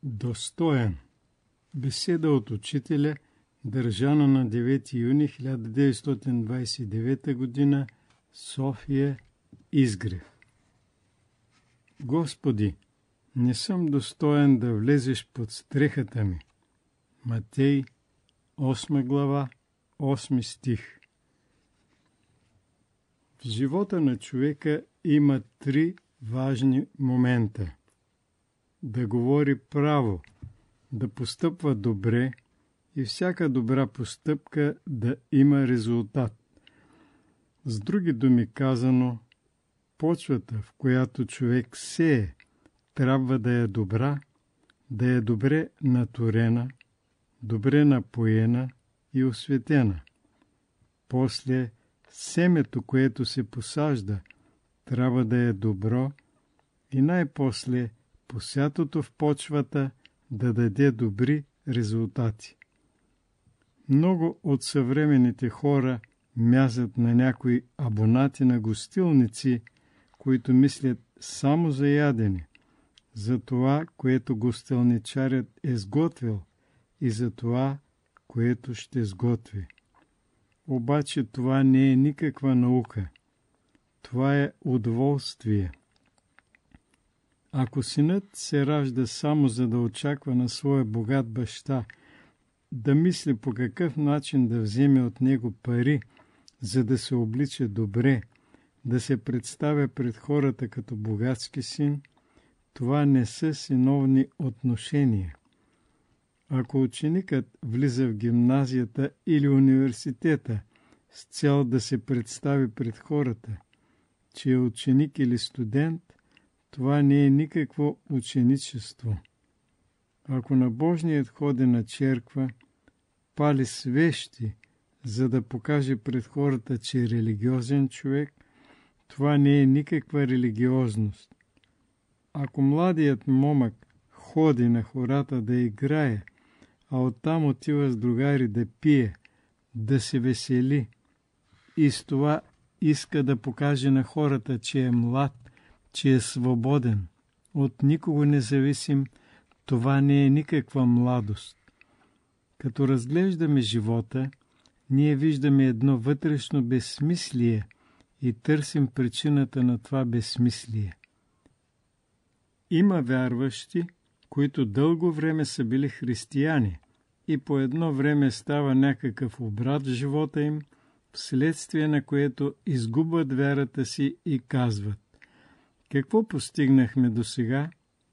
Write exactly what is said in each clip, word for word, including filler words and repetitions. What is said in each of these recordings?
Достоен. Беседа от учителя, държана на девети юни хиляда деветстотин двадесет и девета година, София, Изгрев. Господи, не съм достоен да влезеш под стрехата ми. Матей, осма глава, осми стих. В живота на човека има три важни момента. Да говори право, да постъпва добре и всяка добра постъпка да има резултат. С други думи казано, почвата, в която човек сее, трябва да е добра, да е добре наторена, добре напоена и осветена. После семето, което се посажда, трябва да е добро и най-после посятото в почвата да даде добри резултати. Много от съвременните хора мязат на някои абонати на гостилници, които мислят само за ядене, за това, което гостилничарят е сготвил и за това, което ще сготви. Обаче това не е никаква наука. Това е удоволствие. Ако синът се ражда само за да очаква на своя богат баща, да мисли по какъв начин да вземе от него пари, за да се облича добре, да се представя пред хората като богатски син, това не са синовни отношения. Ако ученикът влиза в гимназията или университета с цел да се представи пред хората, че е ученик или студент, това не е никакво ученичество. Ако набожният ходи на черква, пали свещи, за да покаже пред хората, че е религиозен човек, това не е никаква религиозност. Ако младият момък ходи на хората да играе, а оттам отива с другари да пие, да се весели, и с това иска да покаже на хората, че е млад, че е свободен, от никого независим, това не е никаква младост. Като разглеждаме живота, ние виждаме едно вътрешно безсмислие и търсим причината на това безсмислие. Има вярващи, които дълго време са били християни и по едно време става някакъв обрат в живота им, вследствие на което изгубват вярата си и казват: какво постигнахме досега?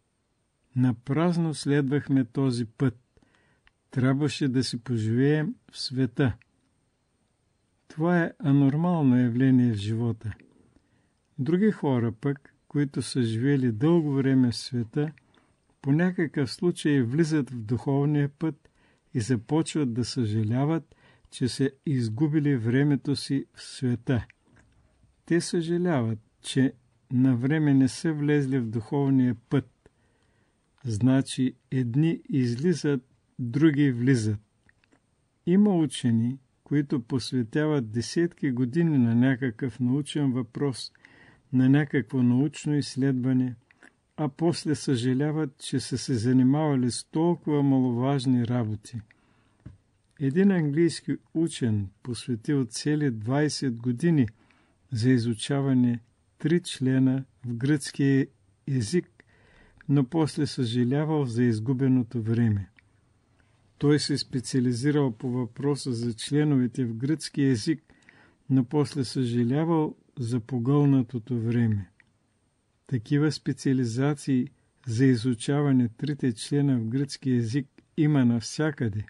Напразно следвахме този път. Трябваше да си поживеем в света. Това е анормално явление в живота. Други хора пък, които са живели дълго време в света, по някакъв случай влизат в духовния път и започват да съжаляват, че са изгубили времето си в света. Те съжаляват, че на време не са влезли в духовния път. Значи едни излизат, други влизат. Има учени, които посветяват десетки години на някакъв научен въпрос, на някакво научно изследване, а после съжаляват, че са се занимавали с толкова маловажни работи. Един английски учен посветил цели двадесет години за изучаване три члена в гръцки език, но после съжалявал за изгубеното време. Той се специализирал по въпроса за членовете в гръцки език, но после съжалявал за погълнатото време. Такива специализации за изучаване трите члена в гръцки език има навсякъде.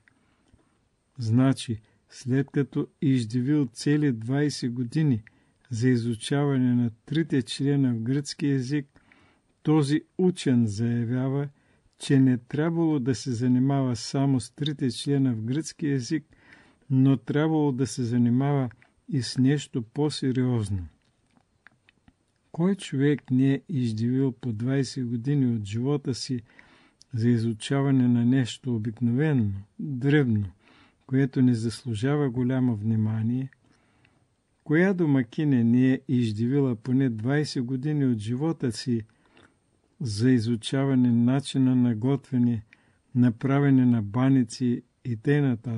Значи, след като издивил цели двадесет години за изучаване на трите члена в гръцки език, този учен заявява, че не трябвало да се занимава само с трите члена в гръцки език, но трябвало да се занимава и с нещо по-сериозно. Кой човек не е издивил по двадесет години от живота си за изучаване на нещо обикновено, дребно, което не заслужава голямо внимание? Коя домакиня не е издивила поне двадесет години от живота си за изучаване начина на готвене направени на баници и т.н.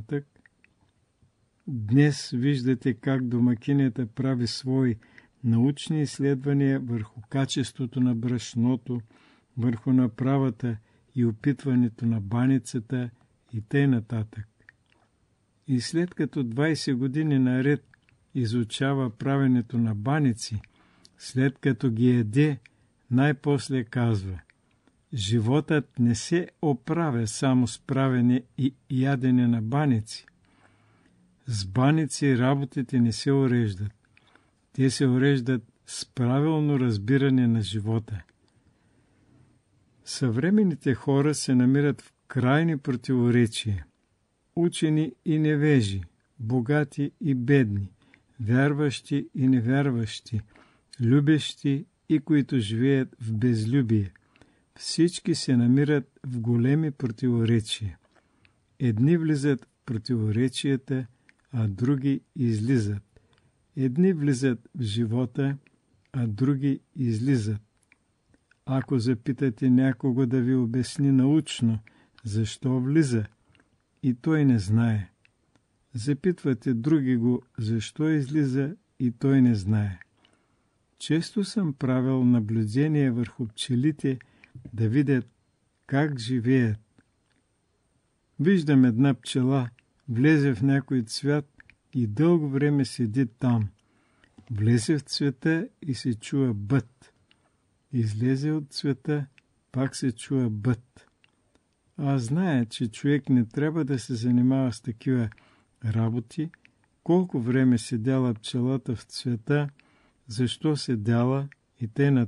Днес виждате как домакинята прави свои научни изследвания върху качеството на брашното, върху направата и опитването на баницата и т.н. И след като двайсет години наред изучава правенето на баници, след като ги еде, най-после казва: животът не се оправя само с правене и ядене на баници. С баници работите не се уреждат. Те се уреждат с правилно разбиране на живота. Съвременните хора се намират в крайни противоречия. Учени и невежи, богати и бедни, вярващи и невярващи, любещи и които живеят в безлюбие. Всички се намират в големи противоречия. Едни влизат в противоречията, а други излизат. Едни влизат в живота, а други излизат. Ако запитате някого да ви обясни научно защо влиза, и той не знае. Запитвате други го защо излиза, и той не знае. Често съм правил наблюдение върху пчелите да видят как живеят. Виждам една пчела, влезе в някой цвят и дълго време седи там. Влезе в цвета и се чува бът. Излезе от цвета, пак се чува бът. Аз зная, че човек не трябва да се занимава с такива работи, колко време седяла пчелата в цвета, защо седяла и т.н.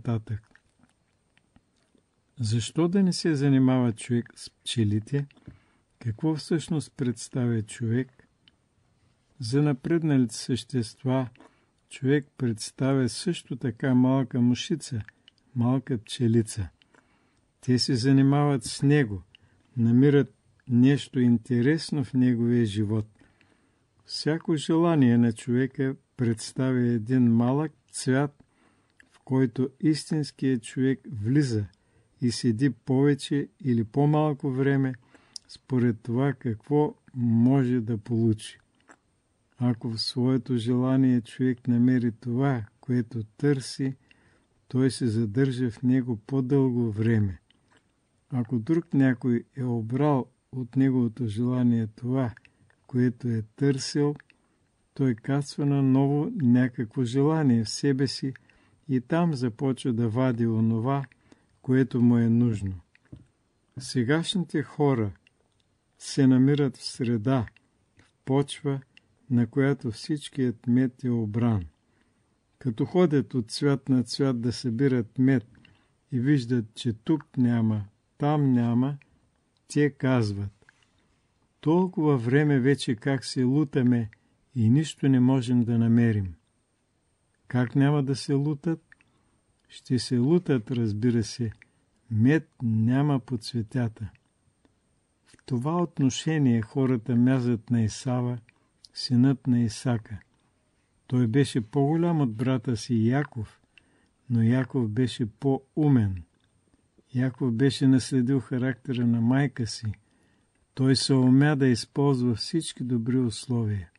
Защо да не се занимава човек с пчелите? Какво всъщност представя човек? За напредналите същества човек представя също така малка мушица, малка пчелица. Те се занимават с него, намират нещо интересно в неговия живот. Всяко желание на човека представя един малък цвят, в който истинският човек влиза и седи повече или по-малко време, според това какво може да получи. Ако в своето желание човек намери това, което търси, той се задържа в него по-дълго време. Ако друг някой е обрал от неговото желание това, което е търсил, той кацва на ново някакво желание в себе си и там започва да вади онова, което му е нужно. Сегашните хора се намират в среда, в почва, на която всичкият мед е обран. Като ходят от цвят на цвят да събират мед и виждат, че тук няма, там няма, те казват: толкова време вече как се лутаме и нищо не можем да намерим. Как няма да се лутат? Ще се лутат, разбира се. Мед няма по цветята. В това отношение хората мязат на Исава, синът на Исака. Той беше по-голям от брата си Яков, но Яков беше по-умен. Яков беше наследил характера на майка си. Той се умя да използва всички добри условия.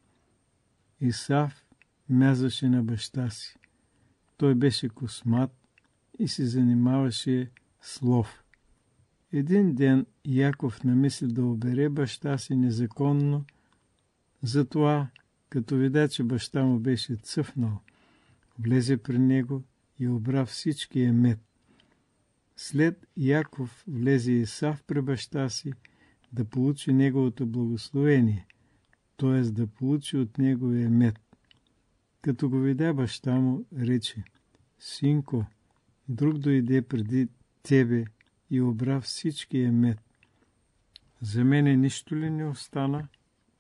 Исав мязаше на баща си. Той беше космат и се занимаваше с лов. Един ден Яков намисли да обере баща си незаконно, затова, като видя, че баща му беше цъфнал, влезе при него и обра всичкия мед. След Яков влезе Исав при баща си да получи неговото благословение, т.е. да получи от неговия мед. Като го видя баща му, рече: синко, друг дойде преди тебе и обра всичкия мед. За мене нищо ли не остана?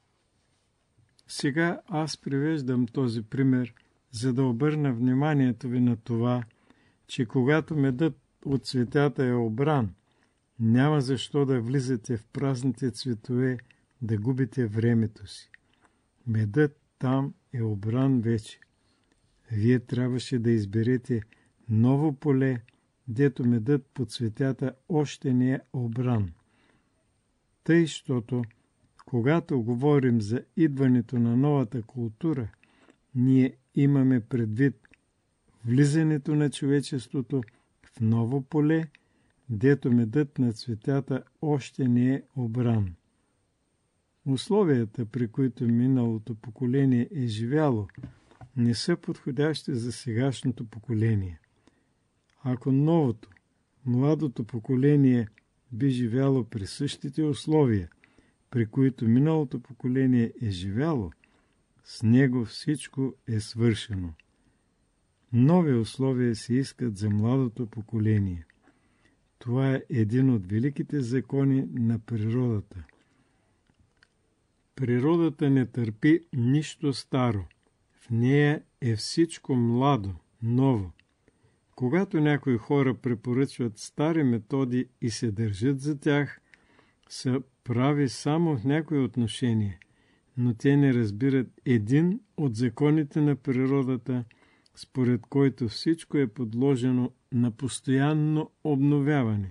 Сега аз привеждам този пример, за да обърна вниманието ви на това, че когато медът от цветята е обран, няма защо да влизате в празните цветове, да губите времето си. Медът там е обран вече. Вие трябваше да изберете ново поле, дето медът по цветята още не е обран. Тъй, щото когато говорим за идването на новата култура, ние имаме предвид влизането на човечеството в ново поле, дето медът на цветята още не е обран. Условията, при които миналото поколение е живяло, не са подходящи за сегашното поколение. Ако новото, младото поколение би живяло при същите условия, при които миналото поколение е живяло, с него всичко е свършено. Нови условия се искат за младото поколение. Това е един от великите закони на природата. Природата не търпи нищо старо. В нея е всичко младо, ново. Когато някои хора препоръчват стари методи и се държат за тях, са прави само в някои отношения, но те не разбират един от законите на природата, според който всичко е подложено на постоянно обновяване.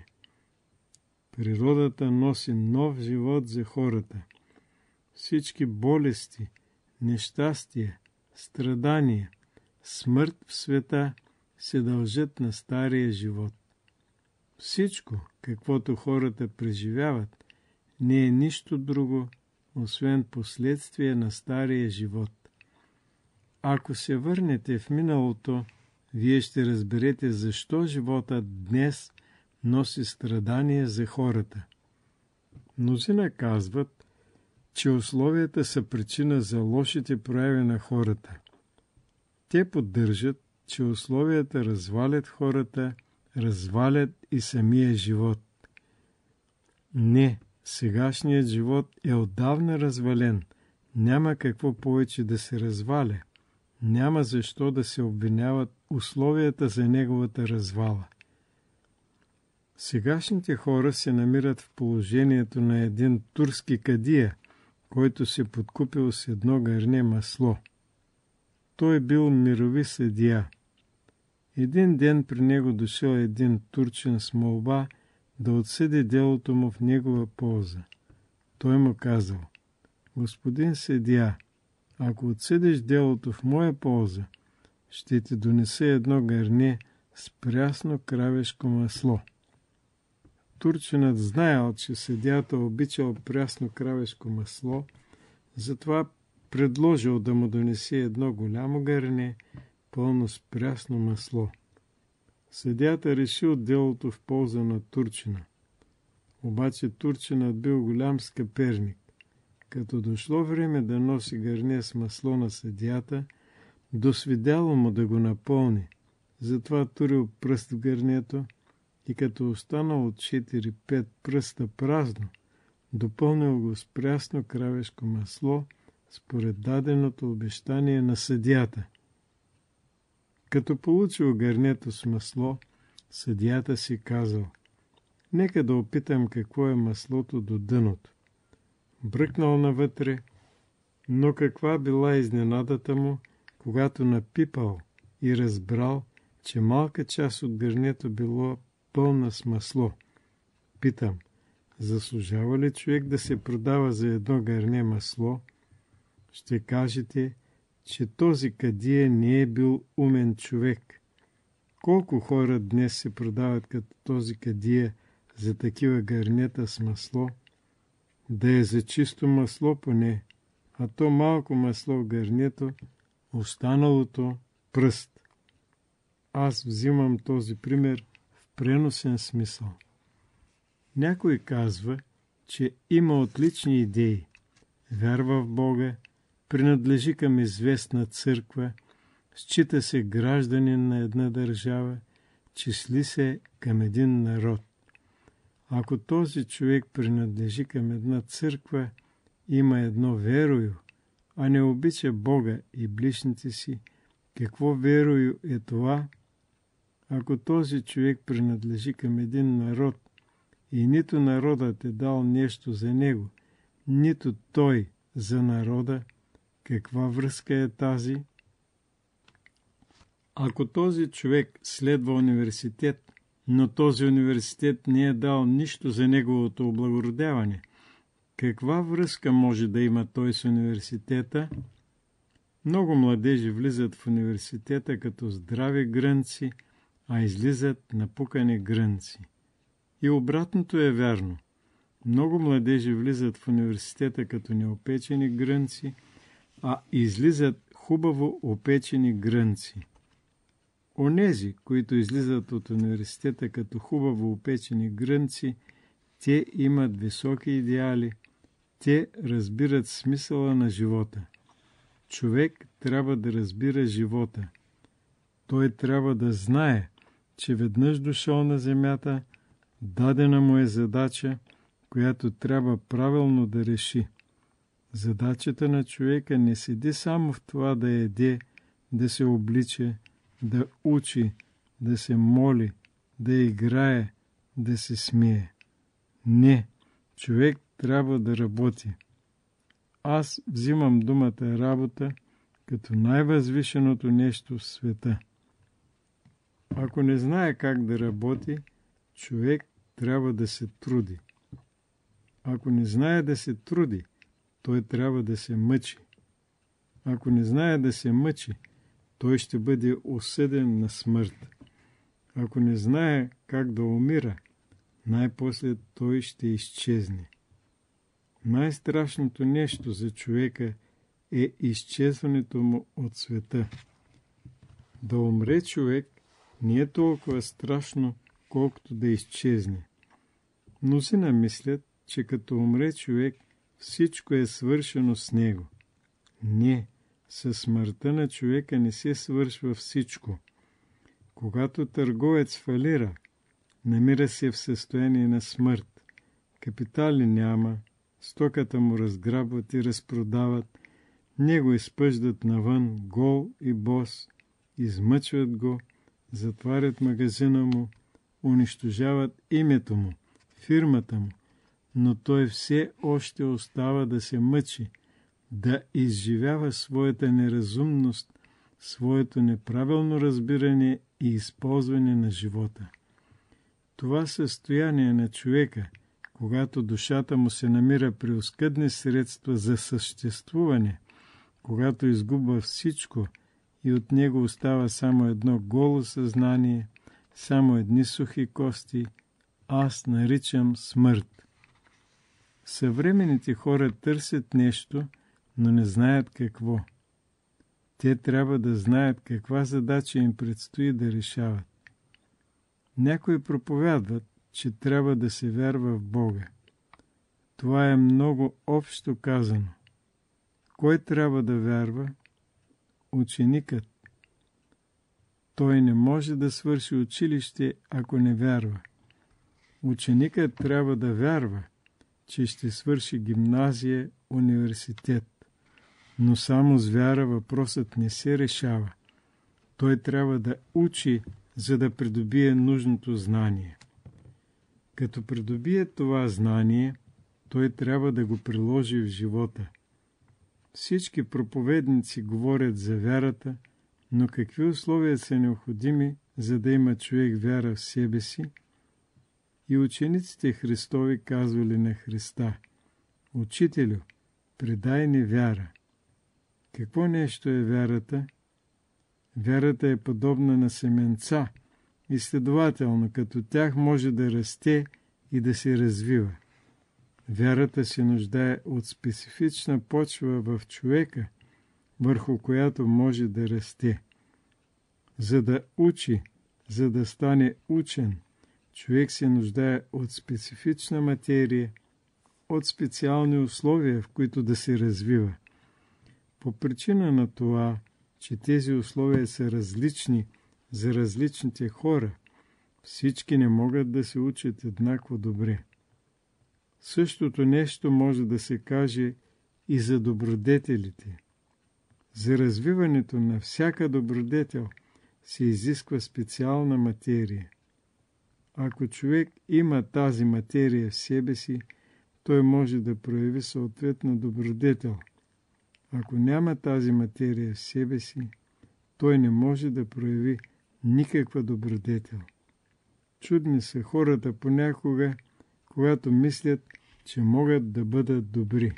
Природата носи нов живот за хората. Всички болести, нещастия, страдания, смърт в света се дължат на стария живот. Всичко, каквото хората преживяват, не е нищо друго, освен последствие на стария живот. Ако се върнете в миналото, вие ще разберете защо животът днес носи страдания за хората. Мнозина казват, че условията са причина за лошите прояви на хората. Те поддържат, че условията развалят хората, развалят и самия живот. Не, сегашният живот е отдавна развален. Няма какво повече да се разваля. Няма защо да се обвиняват условията за неговата развала. Сегашните хора се намират в положението на един турски кадия, който се подкупил с едно гърне масло. Той бил мирови съдия. Един ден при него дошъл един турчин с молба да отсъди делото му в негова полза. Той му казал: господин съдия, ако отсъдиш делото в моя полза, ще ти донеса едно гърне с прясно кравешко масло. Турчинът знаел, че съдията обичал прясно кравешко масло, затова предложил да му донесе едно голямо гърне, пълно с прясно масло. Съдията решил делото в полза на турчина. Обаче турчинът бил голям скъперник. Като дошло време да носи гърне с масло на съдията, досвидяло му да го напълни. Затова турил пръст в гърнето и като останало четири-пет пръста празно, допълнил го с прясно кравешко масло, според даденото обещание на съдията. Като получил гърнето с масло, съдията си казал: нека да опитам какво е маслото до дъното. Бръкнал навътре, но каква била изненадата му, когато напипал и разбрал, че малка част от гърнето било пълна с масло. Питам, заслужава ли човек да се продава за едно гърне масло? Ще кажете, че този кадия не е бил умен човек. Колко хора днес се продават като този кадия за такива гърнета с масло? Да е за чисто масло поне, а то малко масло в гърнето, останалото пръст. Аз взимам този пример в преносен смисъл. Някой казва, че има отлични идеи, вярва в Бога, принадлежи към известна църква, счита се гражданин на една държава, числи се към един народ. Ако този човек принадлежи към една църква, има едно верою, а не обича Бога и ближните си, какво верою е това? Ако този човек принадлежи към един народ и нито народът е дал нещо за него, нито той за народа, каква връзка е тази? Ако този човек следва университет, но този университет не е дал нищо за неговото облагородяване, Каква връзка може да има той с университета? Много младежи влизат в университета като здрави грънци, а излизат напукани грънци. И обратното е вярно. Много младежи влизат в университета като неопечени грънци, а излизат хубаво опечени грънци. Онези, които излизат от университета като хубаво опечени грънци, те имат високи идеали, те разбират смисъла на живота. Човек трябва да разбира живота. Той трябва да знае, че веднъж дошъл на земята, дадена му е задача, която трябва правилно да реши. Задачата на човека не седи само в това да еде, да се облича, да учи, да се моли, да играе, да се смее. Не, човек трябва да работи. Аз взимам думата работа като най-възвишеното нещо в света. Ако не знае как да работи, човек трябва да се труди. Ако не знае да се труди, той трябва да се мъчи. Ако не знае да се мъчи, той ще бъде осъден на смърт. Ако не знае как да умира, най-после той ще изчезне. Най-страшното нещо за човека е изчезването му от света. Да умре човек не е толкова страшно, колкото да изчезне. Мнозина мислят, че като умре човек, всичко е свършено с него. Не, със смъртта на човека не се свършва всичко. Когато търговец фалира, намира се в състояние на смърт. Капитали няма, стоката му разграбват и разпродават, него изпъждат навън, гол и бос, измъчват го, затварят магазина му, унищожават името му, фирмата му, но той все още остава да се мъчи, да изживява своята неразумност, своето неправилно разбиране и използване на живота. Това състояние на човека, когато душата му се намира при оскъдни средства за съществуване, когато изгубва всичко и от него остава само едно голо съзнание, само едни сухи кости, аз наричам смърт. Съвременните хора търсят нещо, но не знаят какво. Те трябва да знаят каква задача им предстои да решават. Някои проповядват, че трябва да се вярва в Бога. Това е много общо казано. Кой трябва да вярва? Ученикът. Той не може да свърши училище, ако не вярва. Ученикът трябва да вярва, че ще свърши гимназия, университет. Но само с вяра въпросът не се решава. Той трябва да учи, за да придобие нужното знание. Като придобие това знание, той трябва да го приложи в живота. Всички проповедници говорят за вярата, но какви условия са необходими, за да има човек вяра в себе си? И учениците Христови казвали на Христа: Учителю, предай ни вяра. Какво нещо е вярата? Вярата е подобна на семенца и следователно като тях може да расте и да се развива. Вярата се нуждае от специфична почва в човека, върху която може да расте. За да учи, за да стане учен, човек се нуждае от специфична материя, от специални условия, в които да се развива. По причина на това, че тези условия са различни за различните хора, всички не могат да се учат еднакво добре. Същото нещо може да се каже и за добродетелите. За развиването на всяка добродетел се изисква специална материя. Ако човек има тази материя в себе си, той може да прояви съответна добродетел. Ако няма тази материя в себе си, той не може да прояви никаква добродетел. Чудни са хората понякога, когато мислят, че могат да бъдат добри.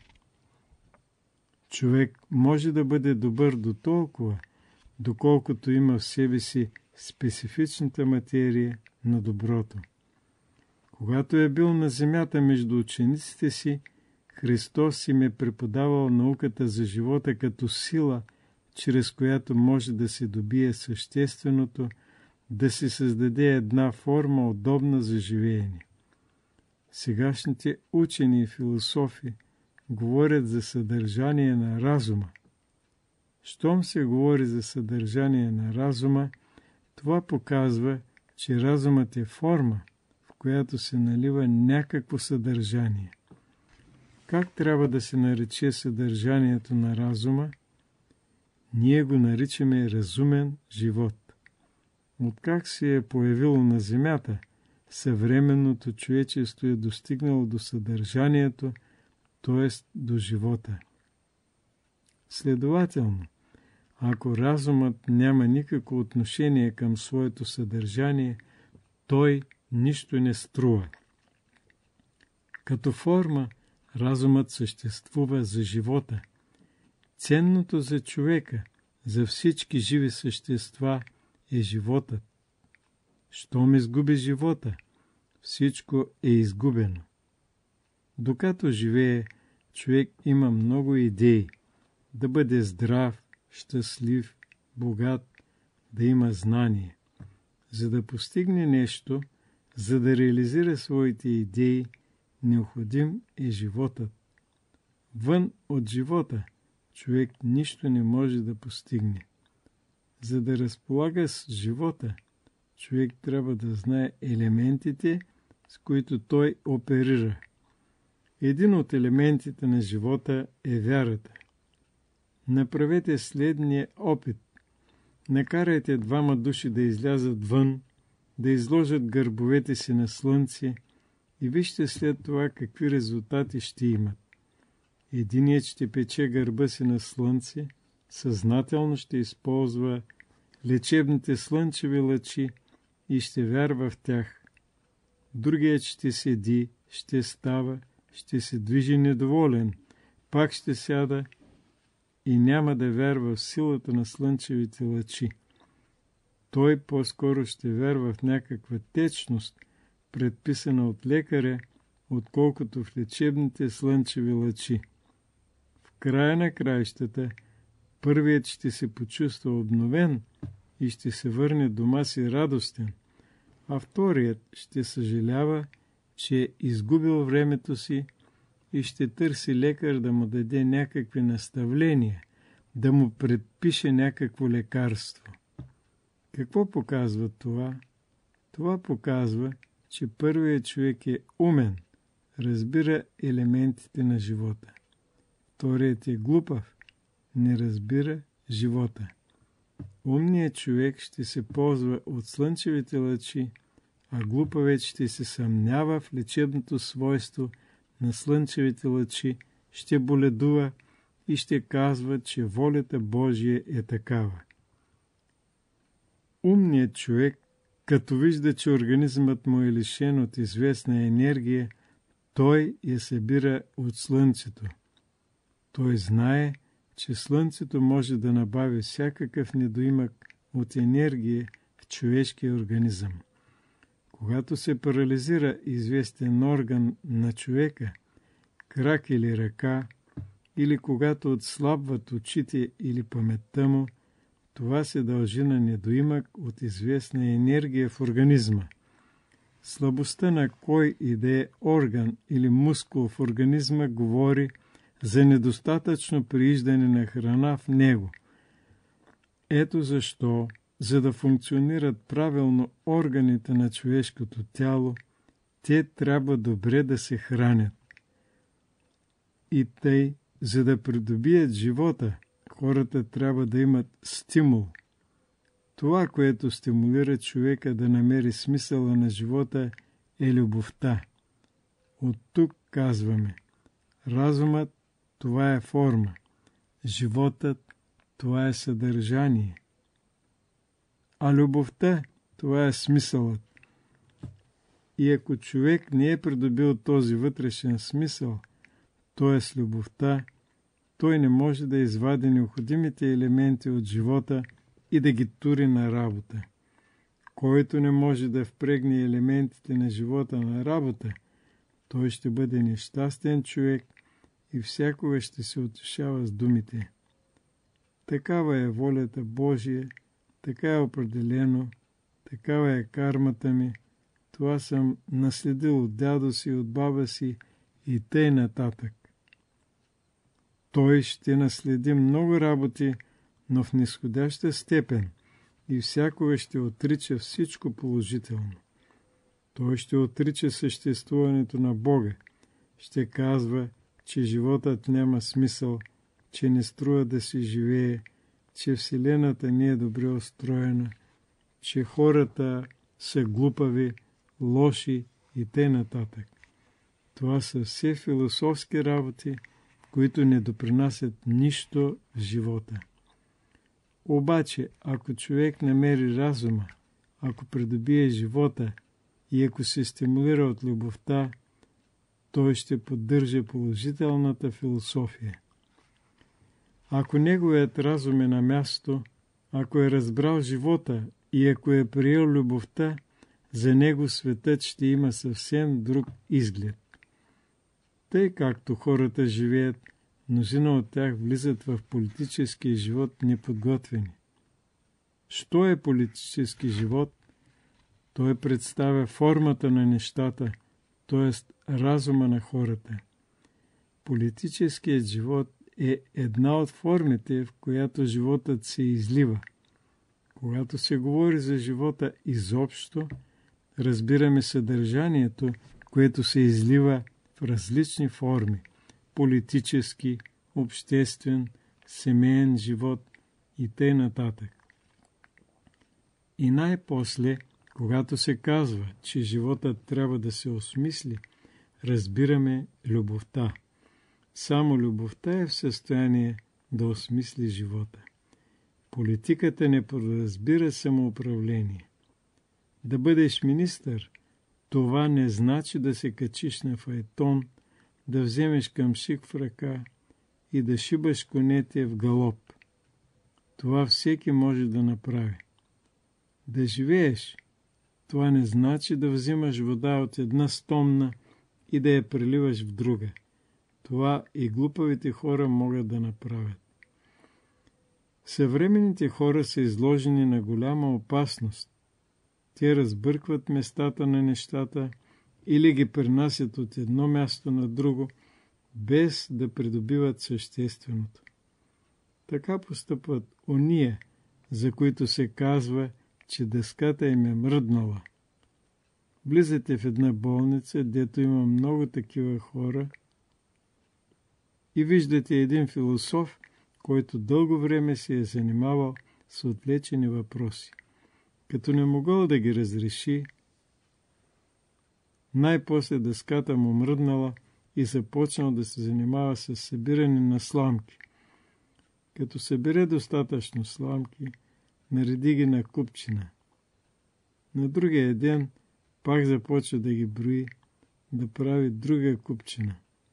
Човек може да бъде добър до толкова, доколкото има в себе си специфичната материя на доброто. Когато е бил на земята между учениците си, Христос им е преподавал науката за живота като сила, чрез която може да се добие същественото, да се създаде една форма удобна за живеене. Сегашните учени и философи говорят за съдържание на разума. Щом се говори за съдържание на разума, това показва, че разумът е форма, в която се налива някакво съдържание. Как трябва да се нарече съдържанието на разума? Ние го наричаме разумен живот. Откак се е появило на земята, съвременното човечество е достигнало до съдържанието, т.е. до живота. Следователно, ако разумът няма никакво отношение към своето съдържание, той нищо не струва. Като форма, разумът съществува за живота. Ценното за човека, за всички живи същества е животът. Щом изгуби живота, всичко е изгубено. Докато живее, човек има много идеи. Да бъде здрав, щастлив, богат, да има знание. За да постигне нещо, за да реализира своите идеи, необходим е животът. Вън от живота човек нищо не може да постигне. За да разполага с живота, човек трябва да знае елементите, с които той оперира. Един от елементите на живота е вярата. Направете следния опит. Накарайте двама души да излязат вън, да изложат гърбовете си на слънце и вижте след това какви резултати ще имат. Единият ще пече гърба си на слънце, съзнателно ще използва лечебните слънчеви лъчи и ще вярва в тях. Другият ще седи, ще става, ще се движи недоволен, пак ще сяда и няма да вярва в силата на слънчевите лъчи. Той по-скоро ще вярва в някаква течност, предписана от лекаря, отколкото в лечебните слънчеви лъчи. В края на краищата, първият ще се почувства обновен и ще се върне дома си радостен, а вторият ще съжалява, че е изгубил времето си и ще търси лекар да му даде някакви наставления, да му предпише някакво лекарство. Какво показва това? Това показва, че първият човек е умен, разбира елементите на живота. Вторият е глупав, не разбира живота. Умният човек ще се ползва от слънчевите лъчи, а глупавец ще се съмнява в лечебното свойство на слънчевите лъчи, ще боледува и ще казва, че волята Божия е такава. Умният човек, като вижда, че организмът му е лишен от известна енергия, той я събира от слънцето. Той знае, че слънцето може да набави всякакъв недоимък от енергия в човешкия организъм. Когато се парализира известен орган на човека, крак или ръка, или когато отслабват очите или паметта му, това се дължи на недоимък от известна енергия в организма. Слабостта на кой и да е орган или мускул в организма говори за недостатъчно прииждане на храна в него. Ето защо, за да функционират правилно органите на човешкото тяло, те трябва добре да се хранят. И тъй, за да придобият живота, хората трябва да имат стимул. Това, което стимулира човека да намери смисъла на живота, е любовта. От тук казваме: разумът – това е форма, животът – това е съдържание, а любовта – това е смисълът. И ако човек не е придобил този вътрешен смисъл, т.е. любовта, той не може да извади необходимите елементи от живота и да ги тури на работа. Който не може да впрегне елементите на живота на работа, той ще бъде нещастен човек и всякога ще се утешава с думите: такава е волята Божия, така е определено, такава е кармата ми, това съм наследил от дядо си, от баба си и тъй нататък. Той ще наследи много работи, но в низходяща степен и всякога ще отрича всичко положително. Той ще отрича съществуването на Бога, ще казва, че животът няма смисъл, че не струва да се живее, че Вселената не е добре устроена, че хората са глупави, лоши и т.н. Това са все философски работи, които не допринасят нищо в живота. Обаче, ако човек намери разума, ако придобие живота и ако се стимулира от любовта, той ще поддържа положителната философия. Ако неговият разум е на място, ако е разбрал живота и ако е приел любовта, за него светът ще има съвсем друг изглед. Тъй както хората живеят, мнозина от тях влизат в политическия живот неподготвени. Що е политически живот? Той представя формата на нещата, т.е. разума на хората. Политическият живот е една от формите, в която животът се излива. Когато се говори за живота изобщо, разбираме съдържанието, което се излива в различни форми – политически, обществен, семейен живот и т.н. И най-после, когато се казва, че животът трябва да се осмисли, разбираме любовта. Само любовта е в състояние да осмисли живота. Политиката не подразбира самоуправление. Да бъдеш министър, това не значи да се качиш на файтон, да вземеш камшик в ръка и да шибаш конете в галоп. Това всеки може да направи. Да живееш, това не значи да взимаш вода от една стомна и да я преливаш в друга. Това и глупавите хора могат да направят. Съвременните хора са изложени на голяма опасност. Те разбъркват местата на нещата или ги пренасят от едно място на друго, без да придобиват същественото. Така постъпват ония, за които се казва, че дъската им е мръднала. Влизате в една болница, дето има много такива хора, и виждате един философ, който дълго време се е занимавал с отвлечени въпроси. Като не могъл да ги разреши, най-после дъската му мръднала и започнал да се занимава с събиране на сламки. Като събере достатъчно сламки, нареди ги на купчина. На другия ден пак започва да ги брои, да прави друга купчина.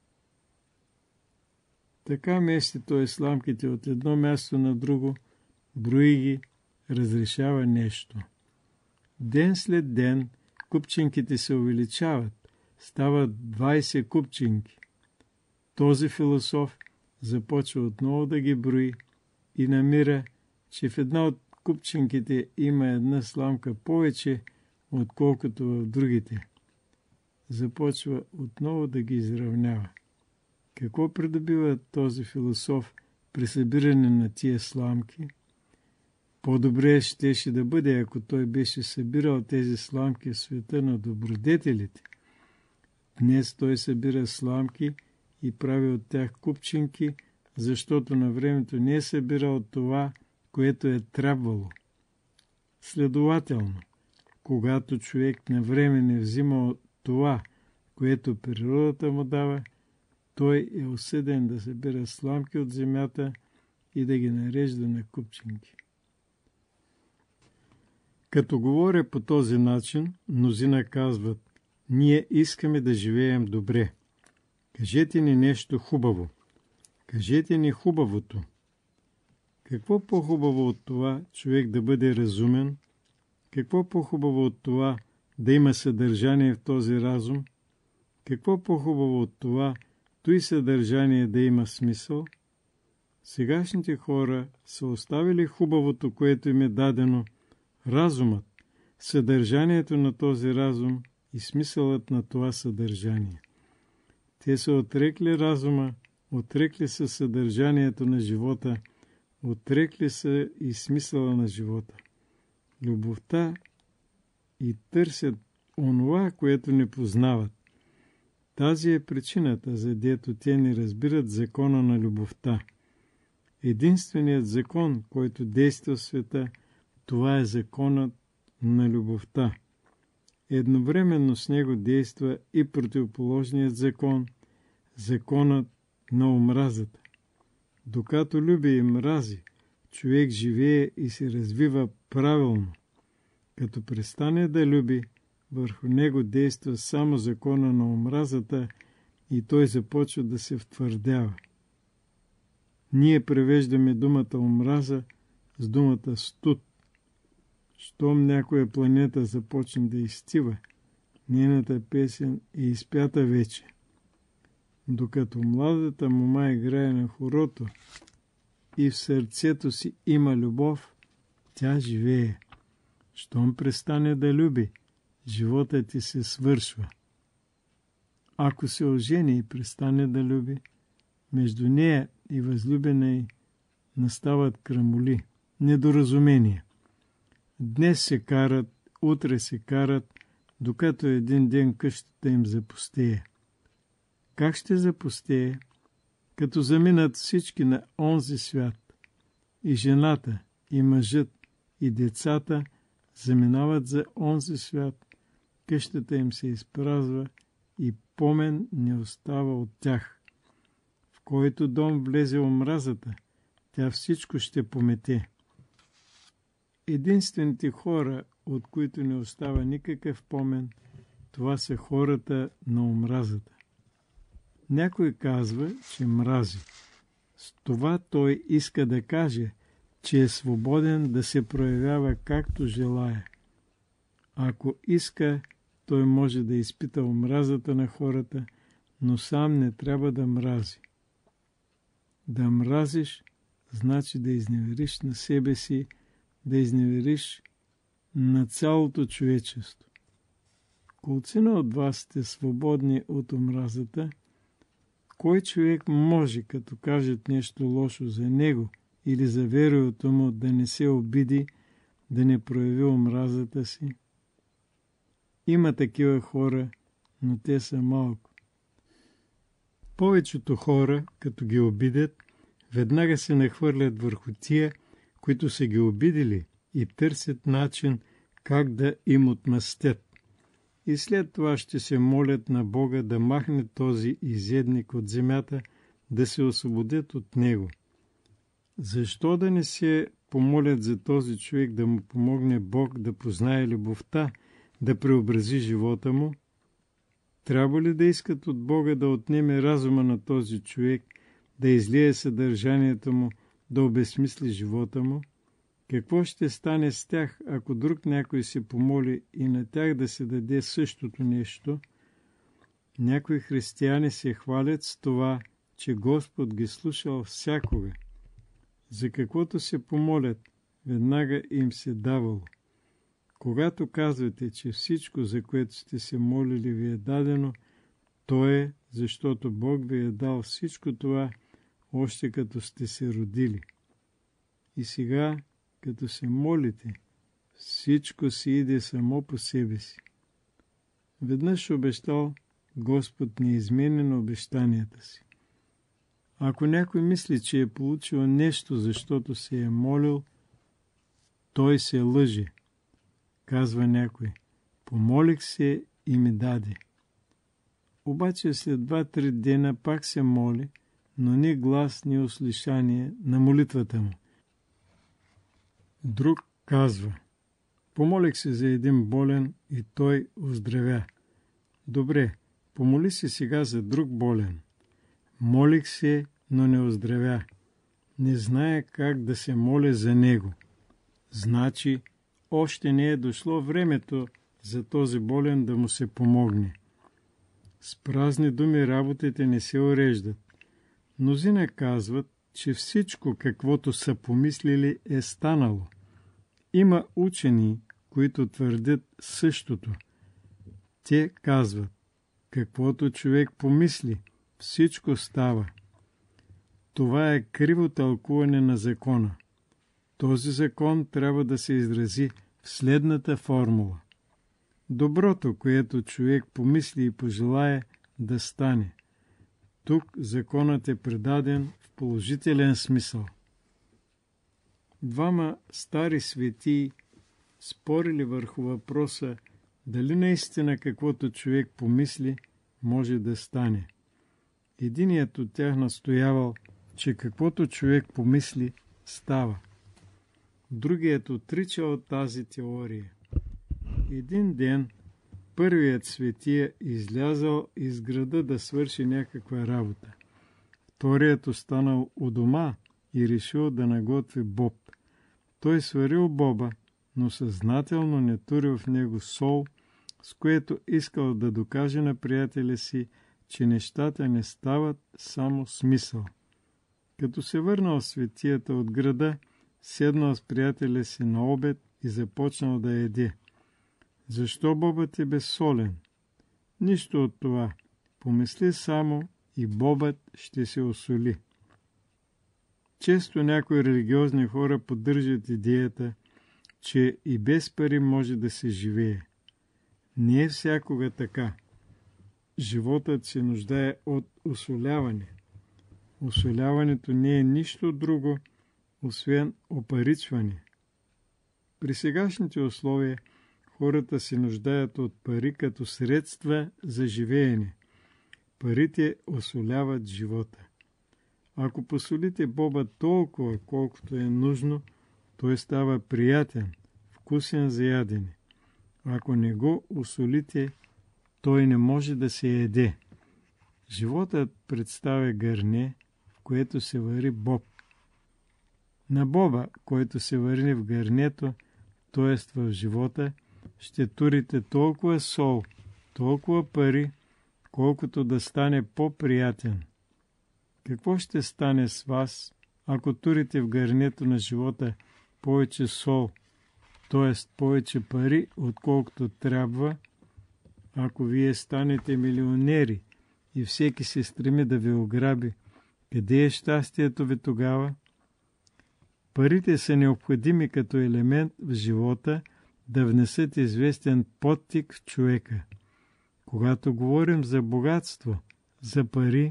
Така мести той сламките от едно място на друго, брои ги, разрешава нещо. Ден след ден купчинките се увеличават, стават двайсет купчинки. Този философ започва отново да ги брои и намира, че в една от купчинките има една сламка повече, отколкото в другите. Започва отново да ги изравнява. Какво придобива този философ при събиране на тия сламки? По-добре щеше да бъде, ако той беше събирал тези сламки в света на добродетелите. Днес той събира сламки и прави от тях купчинки, защото на времето не е събирал това, което е трябвало. Следователно, когато човек на време не взима това, което природата му дава, той е осъден да събира сламки от земята и да ги нарежда на купчинки. Като говоря по този начин, мнозина казват: Ние искаме да живеем добре. Кажете ни нещо хубаво. Кажете ни хубавото. Какво по-хубаво от това човек да бъде разумен? Какво по-хубаво от това да има съдържание в този разум? Какво по-хубаво от това той съдържание да има смисъл? Сегашните хора са оставили хубавото, което им е дадено, разумът, съдържанието на този разум и смисълът на това съдържание. Те са отрекли разума, отрекли са съдържанието на живота, отрекли са и смисъла на живота. Любовта и търсят онова, което не познават. Тази е причината, за дето те не разбират закона на любовта. Единственият закон, който действа в света, това е законът на любовта. Едновременно с него действа и противоположният закон, законът на омразата. Докато люби и мрази, човек живее и се развива правилно. Като престане да люби, върху него действа само закона на омразата и той започва да се втвърдява. Ние превеждаме думата омраза с думата студ. Щом някоя планета започне да изстива, нейната песен е изпята вече. Докато младата мома играе на хорото и в сърцето си има любов, тя живее. Щом престане да люби, животът ти се свършва. Ако се ожени и престане да люби, между нея и възлюбена й настават крамоли, недоразумения. Днес се карат, утре се карат, докато един ден къщата им запустее. Как ще запустее? Като заминат всички на онзи свят. И жената, и мъжът, и децата заминават за онзи свят. Къщата им се изпразва и помен не остава от тях. В който дом влезе омразата, тя всичко ще помете. Единствените хора, от които не остава никакъв помен, това са хората на омразата. Някой казва, че мрази. С това той иска да каже, че е свободен да се проявява както желае. Ако иска, той може да изпита омразата на хората, но сам не трябва да мрази. Да мразиш, значи да изневериш на себе си, да изневериш на цялото човечество. Колцина от вас сте свободни от омразата. Кой човек може, като кажат нещо лошо за него или за веруюто му, да не се обиди, да не прояви омразата си? Има такива хора, но те са малко. Повечето хора, като ги обидят, веднага се нахвърлят върху тия, които са ги обидели, и търсят начин как да им отмъстят. И след това ще се молят на Бога да махне този изедник от земята, да се освободят от него. Защо да не се помолят за този човек, да му помогне Бог да познае любовта, да преобрази живота му? Трябва ли да искат от Бога да отнеме разума на този човек, да излие съдържанието му, да обезсмисли живота му? Какво ще стане с тях, ако друг някой се помоли и на тях да се даде същото нещо? Някои християни се хвалят с това, че Господ ги слушал всякога. За каквото се помолят, веднага им се давало. Когато казвате, че всичко, за което сте се молили, ви е дадено, то е, защото Бог ви е дал всичко това, още като сте се родили. И сега, като се молите, всичко си иде само по себе си. Веднъж обещал, Господ не изменя на обещанията си. Ако някой мисли, че е получил нещо, защото се е молил, той се лъже. Казва някой, помолих се и ми даде. Обаче след два-три дена пак се моли, но ни глас, ни услишание на молитвата му. Друг казва, помолих се за един болен и той оздравя. Добре, помоли се сега за друг болен. Молих се, но не оздравя. Не зная как да се моля за него. Значи, още не е дошло времето за този болен да му се помогне. С празни думи работите не се уреждат. Мнозина казват, че всичко, каквото са помислили, е станало. Има учени, които твърдят същото. Те казват, каквото човек помисли, всичко става. Това е криво тълкуване на закона. Този закон трябва да се изрази в следната формула. Доброто, което човек помисли и пожелае, да стане. Тук законът е предаден в положителен смисъл. Двама стари светии спорили върху въпроса дали наистина каквото човек помисли може да стане. Единият от тях настоявал, че каквото човек помисли става. Другият отричал тази теория. Един ден първият светия излязал из града да свърши някаква работа. Вторият останал у дома и решил да наготви боб. Той сварил боба, но съзнателно не турил в него сол, с което искал да докаже на приятеля си, че нещата не стават само с мисъл. Като се върнал светията от града, седнал с приятеля си на обед и започнал да еде. Защо бобът е безсолен? Нищо от това. Помисли само и бобът ще се осоли. Често някои религиозни хора поддържат идеята, че и без пари може да се живее. Не е всякога така. Животът се нуждае от осоляване. Осоляването не е нищо друго, освен опаричване. При сегашните условия хората се нуждаят от пари като средства за живеене. Парите осоляват живота. Ако посолите боба толкова, колкото е нужно, той става приятен, вкусен за ядене. Ако не го осолите, той не може да се яде. Животът представя гърне, в което се вари боб. На боба, който се върне в гърнето, т.е. в живота, ще турите толкова сол, толкова пари, колкото да стане по-приятен. Какво ще стане с вас, ако турите в гърнето на живота повече сол, т.е. повече пари, отколкото трябва, ако вие станете милионери и всеки се стреми да ви ограби, къде е щастието ви тогава? Парите са необходими като елемент в живота да внесат известен подтик в човека. Когато говорим за богатство, за пари,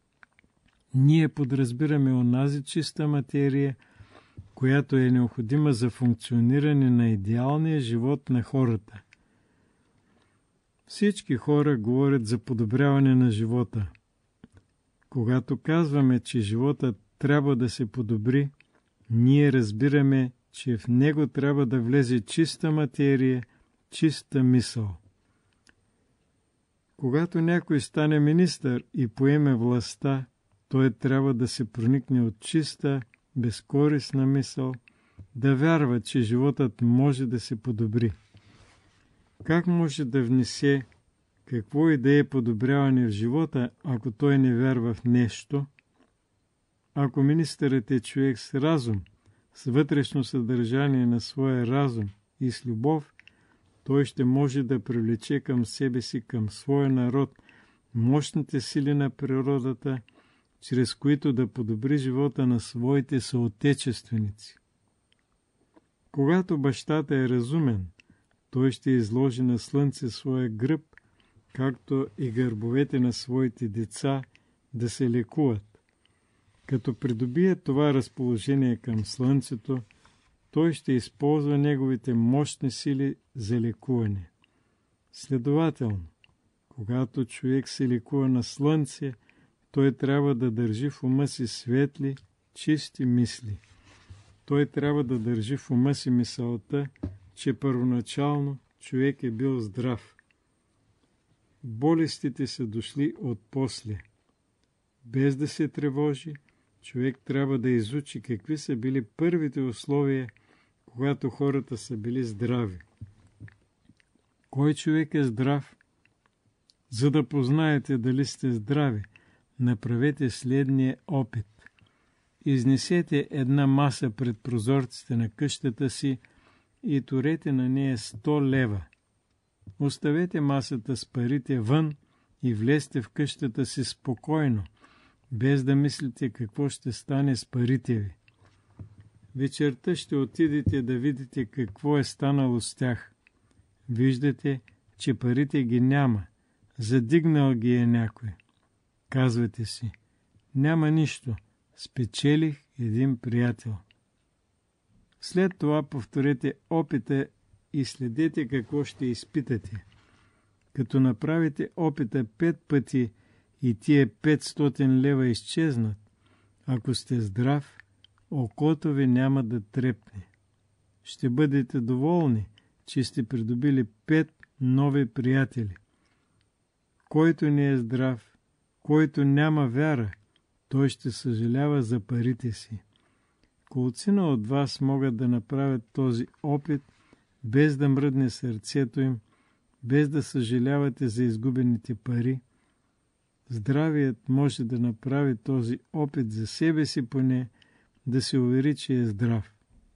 ние подразбираме онази чиста материя, която е необходима за функциониране на идеалния живот на хората. Всички хора говорят за подобряване на живота. Когато казваме, че животът трябва да се подобри, ние разбираме, че в него трябва да влезе чиста материя, чиста мисъл. Когато някой стане министър и поеме властта, той трябва да се проникне от чиста, безкорисна мисъл, да вярва, че животът може да се подобри. Как може да внесе какво и да е подобряване в живота, ако той не вярва в нещо? Ако министърът е човек с разум, с вътрешно съдържание на своя разум и с любов, той ще може да привлече към себе си, към своя народ, мощните сили на природата, чрез които да подобри живота на своите съотечественици. Когато бащата е разумен, той ще изложи на слънце своя гръб, както и гърбовете на своите деца да се лекуват. Като придобие това разположение към слънцето, той ще използва неговите мощни сили за лекуване. Следователно, когато човек се лекува на слънце, той трябва да държи в ума си светли, чисти мисли. Той трябва да държи в ума си мисълта, че първоначално човек е бил здрав. болестите са дошли от после. Без да се тревожи, човек трябва да изучи какви са били първите условия, когато хората са били здрави. Кой човек е здрав? За да познаете дали сте здрави, направете следния опит. Изнесете една маса пред прозорците на къщата си и турете на нея сто лева. Оставете масата с парите вън и влезте в къщата си спокойно, без да мислите какво ще стане с парите ви. Вечерта ще отидете да видите какво е станало с тях. Виждате, че парите ги няма, задигнал ги е някой. Казвате си, няма нищо, спечелих един приятел. След това повторете опита и следете какво ще изпитате. Като направите опита пет пъти и тия петстотин лева изчезнат, ако сте здрав, окото ви няма да трепне. Ще бъдете доволни, че сте придобили пет нови приятели. Който не е здрав, който няма вяра, той ще съжалява за парите си. Колцина от вас могат да направят този опит, без да мръдне сърцето им, без да съжалявате за изгубените пари. Здравият може да направи този опит за себе си поне, да се увери, че е здрав.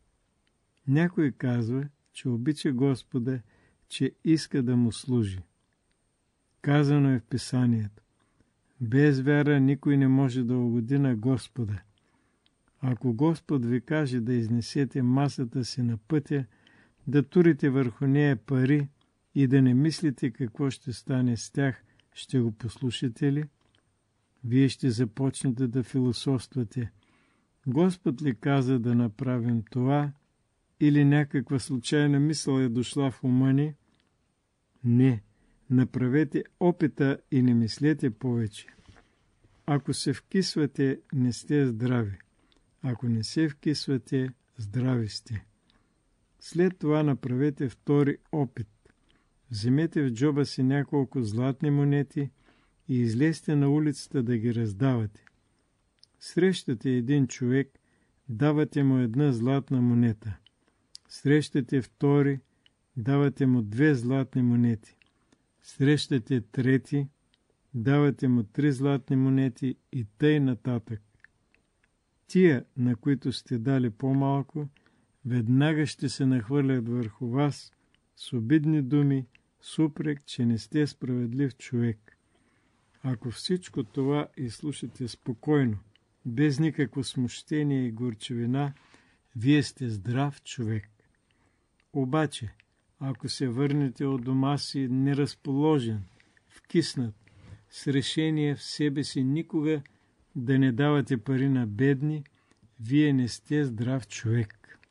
Някой казва, че обича Господа, че иска да му служи. Казано е в Писанието: без вяра никой не може да угоди на Господа. Ако Господ ви каже да изнесете масата си на пътя, да турите върху нея пари и да не мислите какво ще стане с тях, ще го послушате ли? Вие ще започнете да философствате. Господ ли каза да направим това, или някаква случайна мисъл е дошла в ума ни? Не, направете опита и не мислете повече. Ако се вкисвате, не сте здрави. Ако не се вкисвате, здрави сте. След това направете втори опит. Вземете в джоба си няколко златни монети и излезте на улицата да ги раздавате. Срещате един човек, давате му една златна монета. Срещате втори, давате му две златни монети. Срещате трети, давате му три златни монети и тъй нататък. Тия, на които сте дали по-малко, веднага ще се нахвърлят върху вас с обидни думи, с упрек, че не сте справедлив човек. Ако всичко това изслушате спокойно, без никакво смущение и горчевина, вие сте здрав човек. Обаче, ако се върнете от дома си неразположен, вкиснат, с решение в себе си никога да не давате пари на бедни, вие не сте здрав човек.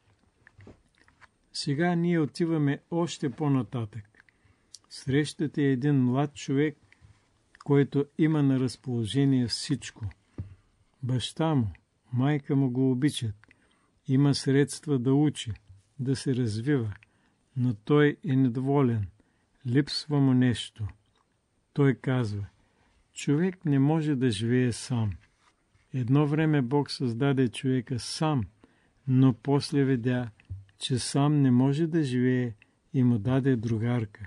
Сега ние отиваме още по-нататък. Срещате един млад човек, който има на разположение всичко. Баща му, майка му го обичат. Има средства да учи, да се развива, но той е недоволен. Липсва му нещо. Той казва: човек не може да живее сам. Едно време Бог създаде човека сам, но после видя, че сам не може да живее и му даде другарка.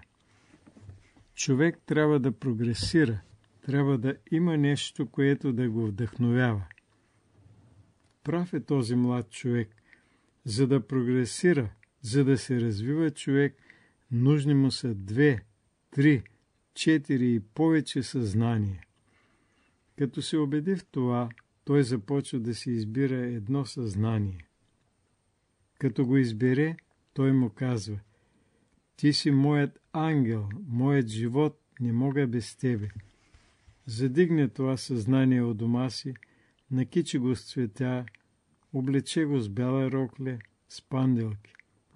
Човек трябва да прогресира, трябва да има нещо, което да го вдъхновява. Прав е този млад човек. За да прогресира, за да се развива човек, нужни му са две, три, четири и повече съзнания. Като се убеди в това, той започва да си избира едно съзнание. Като го избере, той му казва: ти си моят ангел, моят живот, не мога без тебе. Задигне това съзнание от дома си, накичи го с цветя, облече го с бяла рокля, с панделки.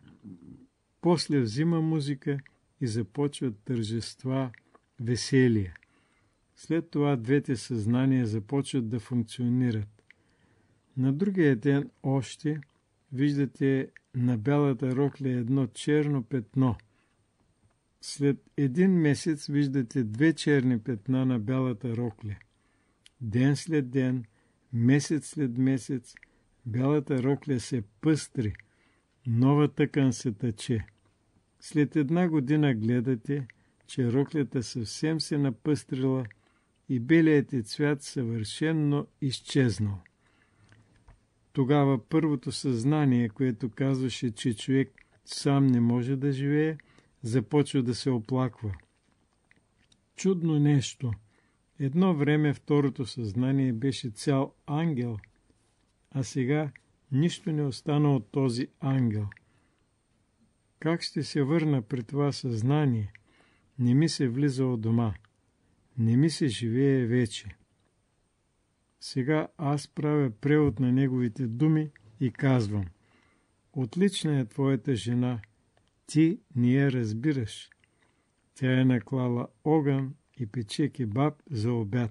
После взима музика и започват тържества, веселие. След това двете съзнания започват да функционират. На другия ден още виждате на бялата рокля едно черно петно. След един месец виждате две черни петна на бялата рокля. Ден след ден, месец след месец, бялата рокля се пъстри, нова тъкан се тъче. След една година гледате, че роклята съвсем се напъстрила и белият й цвят съвършенно изчезнал. Тогава първото съзнание, което казваше, че човек сам не може да живее, започва да се оплаква. Чудно нещо. Едно време второто съзнание беше цял ангел, а сега нищо не остана от този ангел. Как ще се върна при това съзнание? Не ми се влиза от дома. Не ми се живее вече. Сега аз правя превод на неговите думи и казвам: отлична е твоята жена, ти не я разбираш. Тя е наклала огън и пече кебаб за обяд.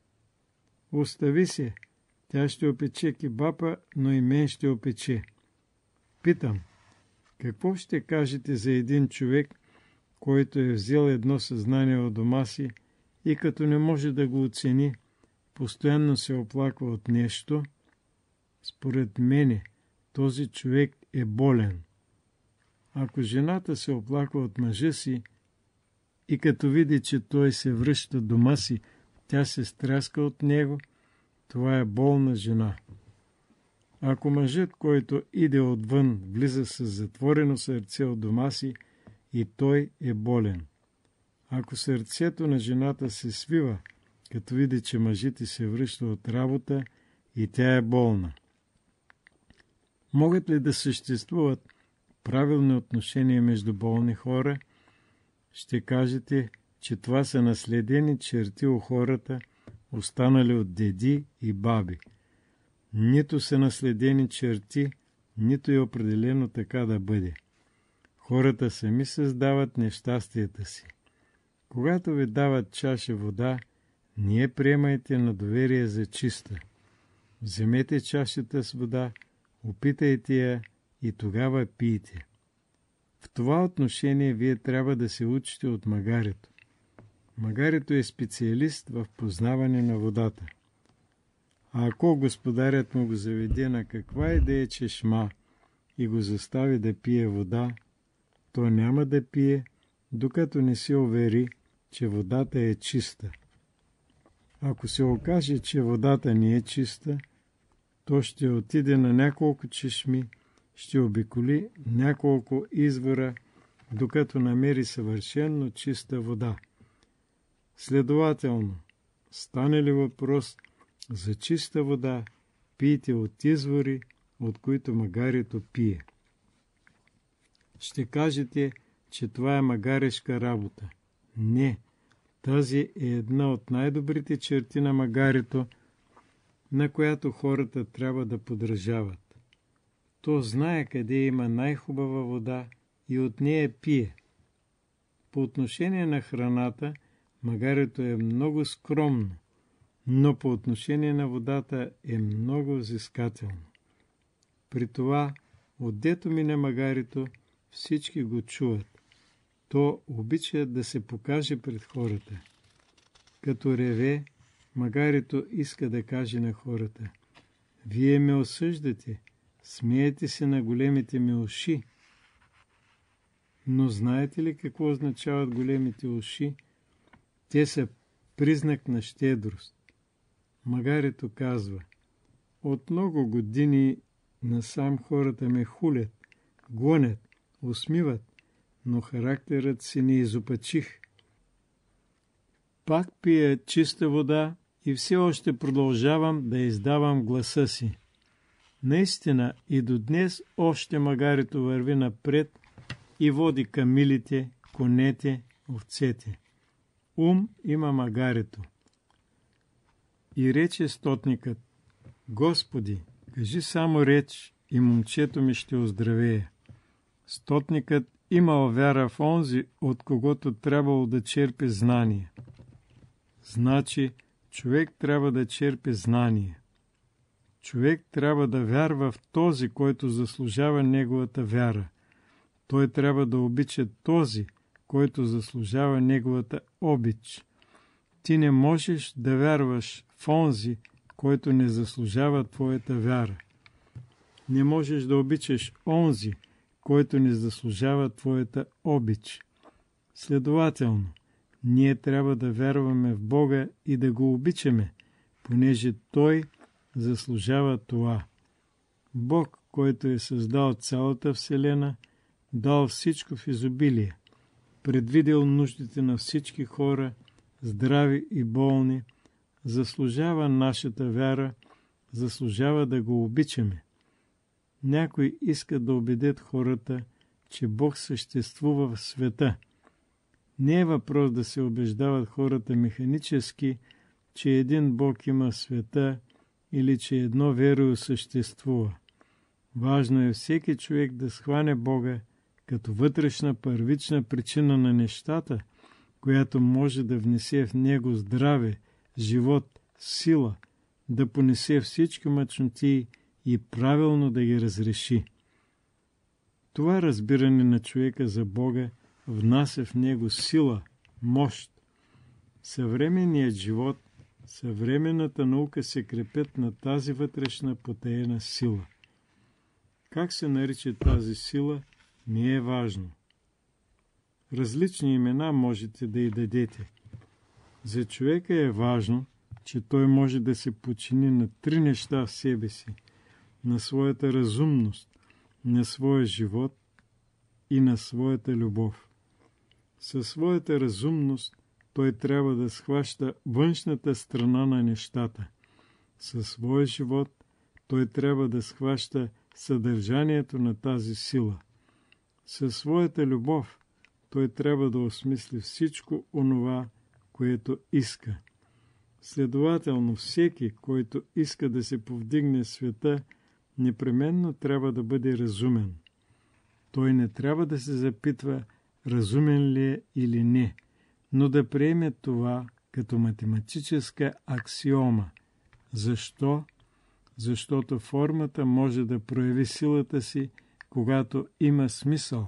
Остави се, тя ще опече кебаба, но и мен ще опече. Питам, какво ще кажете за един човек, който е взел едно съзнание от дома си и като не може да го оцени, постоянно се оплаква от нещо? Според мене, този човек е болен. Ако жената се оплаква от мъжа си и като види, че той се връща дома си, тя се стряска от него, това е болна жена. Ако мъжът, който иде отвън, влиза с затворено сърце от дома си, и той е болен. Ако сърцето на жената се свива, като види, че мъжът й се връща от работа, и тя е болна. Могат ли да съществуват правилни отношения между болни хора? Ще кажете, че това са наследени черти у хората, останали от деди и баби. Нито са наследени черти, нито е определено така да бъде. Хората сами създават нещастията си. Когато ви дават чаша вода, не я приемайте на доверие за чиста. Вземете чашата с вода, опитайте я и тогава пийте. В това отношение вие трябва да се учите от магарето. Магарето е специалист в познаване на водата. А ако господарят му го заведе на каква и да е чешма и го застави да пие вода, то няма да пие, докато не се увери, че водата е чиста. Ако се окаже, че водата не е чиста, то ще отиде на няколко чешми, ще обиколи няколко извора, докато намери съвършенно чиста вода. Следователно, стане ли въпрос за чиста вода, пийте от извори, от които магарето пие. Ще кажете, че това е магарешка работа. Не, тази е една от най-добрите черти на магарето, на която хората трябва да подражават. То знае къде има най-хубава вода и от нея пие. По отношение на храната, магарето е много скромно, но по отношение на водата е много взискателно. При това, отдето мине магарето, всички го чуват. То обича да се покаже пред хората. Като реве, магарето иска да каже на хората: вие ме осъждате, смеете се на големите ми уши. Но знаете ли какво означават големите уши? Те са признак на щедрост. Магарето казва: от много години насам хората ме хулят, гонят, усмиват, но характерът си не изопачих. Пак пия чиста вода и все още продължавам да издавам гласа си. Наистина и до днес още магарето върви напред и води камилите, конете, овцете. Ум има магарето. И рече стотникът: Господи, кажи само реч и момчето ми ще оздравее. Стотникът имал вяра в онзи, от когото трябвало да черпи знание. Значи, човек трябва да черпи знание. Човек трябва да вярва в този, който заслужава неговата вяра. Той трябва да обича този, който заслужава неговата обич. Ти не можеш да вярваш в онзи, който не заслужава твоята вяра. Не можеш да обичаш онзи, който не заслужава твоята обич. Следователно, ние трябва да вярваме в Бога и да го обичаме, понеже Той заслужава това. Бог, който е създал цялата вселена, дал всичко в изобилие, предвидел нуждите на всички хора, здрави и болни, заслужава нашата вяра, заслужава да го обичаме. Някои искат да убедят хората, че Бог съществува в света. Не е въпрос да се убеждават хората механически, че един Бог има в света или че едно верою съществува. Важно е всеки човек да схване Бога като вътрешна първична причина на нещата, която може да внесе в него здраве, живот, сила, да понесе всички мъчноти и правилно да ги разреши. Това разбиране на човека за Бога внася в него сила, мощ. Съвременният живот, съвременната наука се крепят на тази вътрешна потаена сила. Как се нарича тази сила, не е важно. Различни имена можете да й дадете. За човека е важно, че той може да се подчини на три неща в себе си: на своята разумност, на своя живот и на своята любов. Със своята разумност той трябва да схваща външната страна на нещата. Със своя живот той трябва да схваща съдържанието на тази сила. Със своята любов той трябва да осмисли всичко онова, което иска. Следователно, всеки, който иска да се повдигне в света, непременно трябва да бъде разумен. Той не трябва да се запитва разумен ли е или не, но да приеме това като математическа аксиома. Защо? Защото формата може да прояви силата си, когато има смисъл.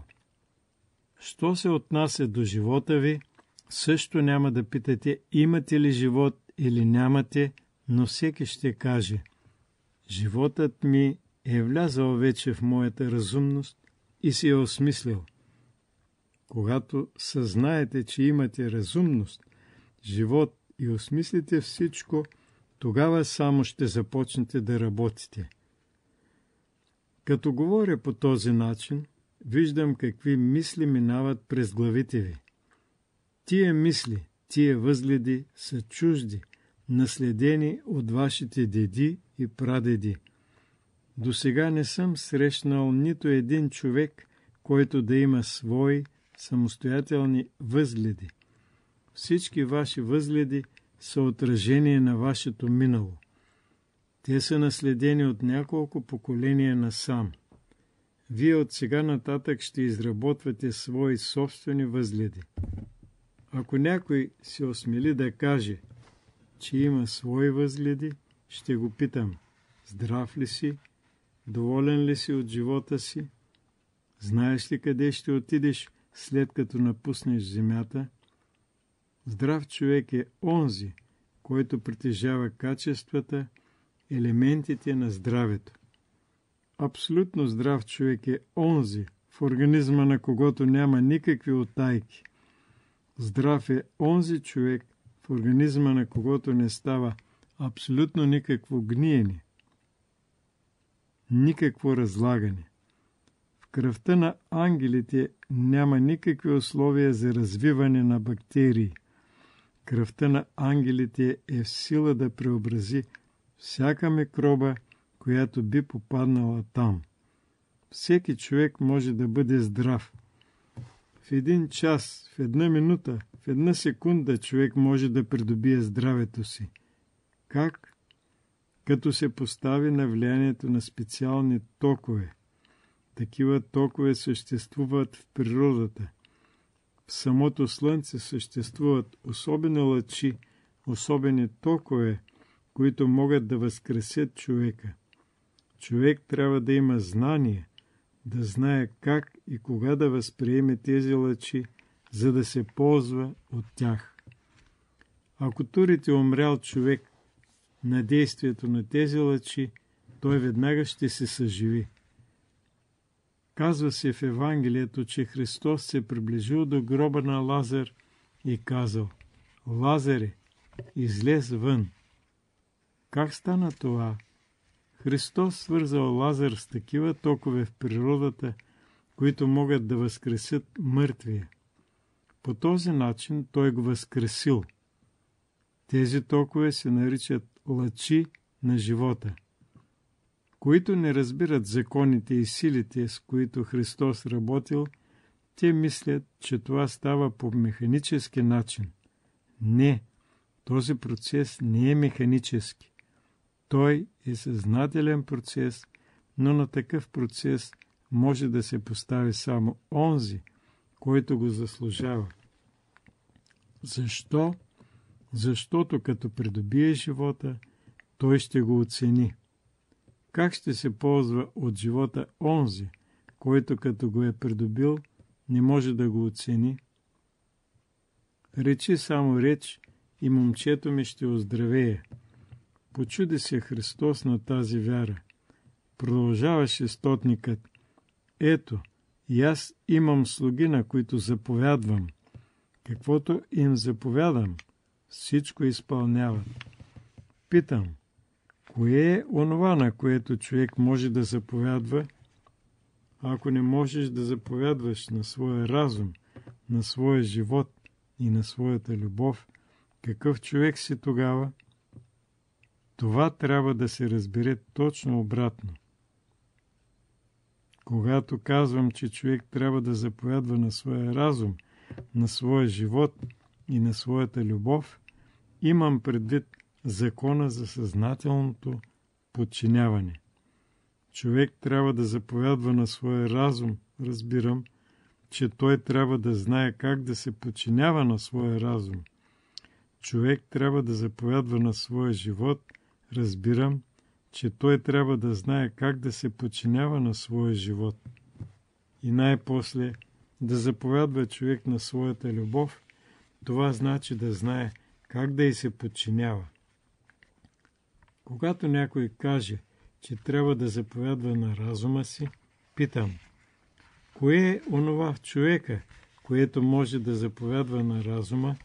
Що се отнася до живота ви, също няма да питате имате ли живот или нямате, но всеки ще каже: животът ми е влязъл вече в моята разумност и си е осмислил. Когато съзнаете, че имате разумност, живот и осмислите всичко, тогава само ще започнете да работите. Като говоря по този начин, виждам какви мисли минават през главите ви. Тия мисли, тия възгледи са чужди, наследени от вашите деди и прадеди. Досега не съм срещнал нито един човек, който да има свои самостоятелни възгледи. Всички ваши възгледи са отражение на вашето минало. Те са наследени от няколко поколения насам. Вие от сега нататък ще изработвате свои собствени възгледи. Ако някой се осмели да каже, че има свои възгледи, ще го питам: здрав ли си? Доволен ли си от живота си? Знаеш ли къде ще отидеш след като напуснеш земята? Здрав човек е онзи, който притежава качествата, елементите на здравето. Абсолютно здрав човек е онзи, в организма на когото няма никакви утайки. Здрав е онзи човек, в организма на когото не става абсолютно никакво гниене, никакво разлагане. В кръвта на ангелите няма никакви условия за развиване на бактерии. Кръвта на ангелите е в сила да преобрази всяка микроба, която би попаднала там. Всеки човек може да бъде здрав. В един час, в една минута, в една секунда човек може да придобие здравето си. Как? Като се постави на влиянието на специални токове. Такива токове съществуват в природата. В самото слънце съществуват особени лъчи, особени токове, които могат да възкресят човека. Човек трябва да има знание, да знае как и кога да възприеме тези лъчи, за да се ползва от тях. Ако турите умрял човек на действието на тези лъчи, той веднага ще се съживи. Казва се в Евангелието, че Христос се приближил до гроба на Лазар и казал: Лазаре, излез вън. Как стана това? Христос свързал Лазар с такива токове в природата, които могат да възкресят мъртвия. По този начин той го възкресил. Тези токове се наричат лъчи на живота. Които не разбират законите и силите, с които Христос работил, те мислят, че това става по механически начин. Не, този процес не е механически. Той е съзнателен процес, но на такъв процес може да се постави само онзи, който го заслужава. Защо? Защото като придобие живота, той ще го оцени. Как ще се ползва от живота онзи, който като го е придобил, не може да го оцени? Речи само реч и момчето ми ще оздравее. Почуди се Христос на тази вяра. Продължаваше стотникът: ето, и аз имам слуги, на които заповядвам. Каквото им заповядам, всичко изпълняват. Питам, кое е онова, на което човек може да заповядва? Ако не можеш да заповядваш на своя разум, на своя живот и на своята любов, какъв човек си тогава? Това трябва да се разбере точно обратно. Когато казвам, че човек трябва да заповядва на своя разум, на своя живот и на своята любов, имам предвид закона за съзнателното подчиняване. Човек трябва да заповядва на своя разум, разбирам, че той трябва да знае как да се подчинява на своя разум. Човек трябва да заповядва на своя живот, разбирам, че той трябва да знае как да се подчинява на своя живот. И най-после да заповядва човек на своята любов, това значи да знае как да й се подчинява. Когато някой каже, че трябва да заповядва на разума си, питам, кое е онова в човека, което може да заповядва на разума?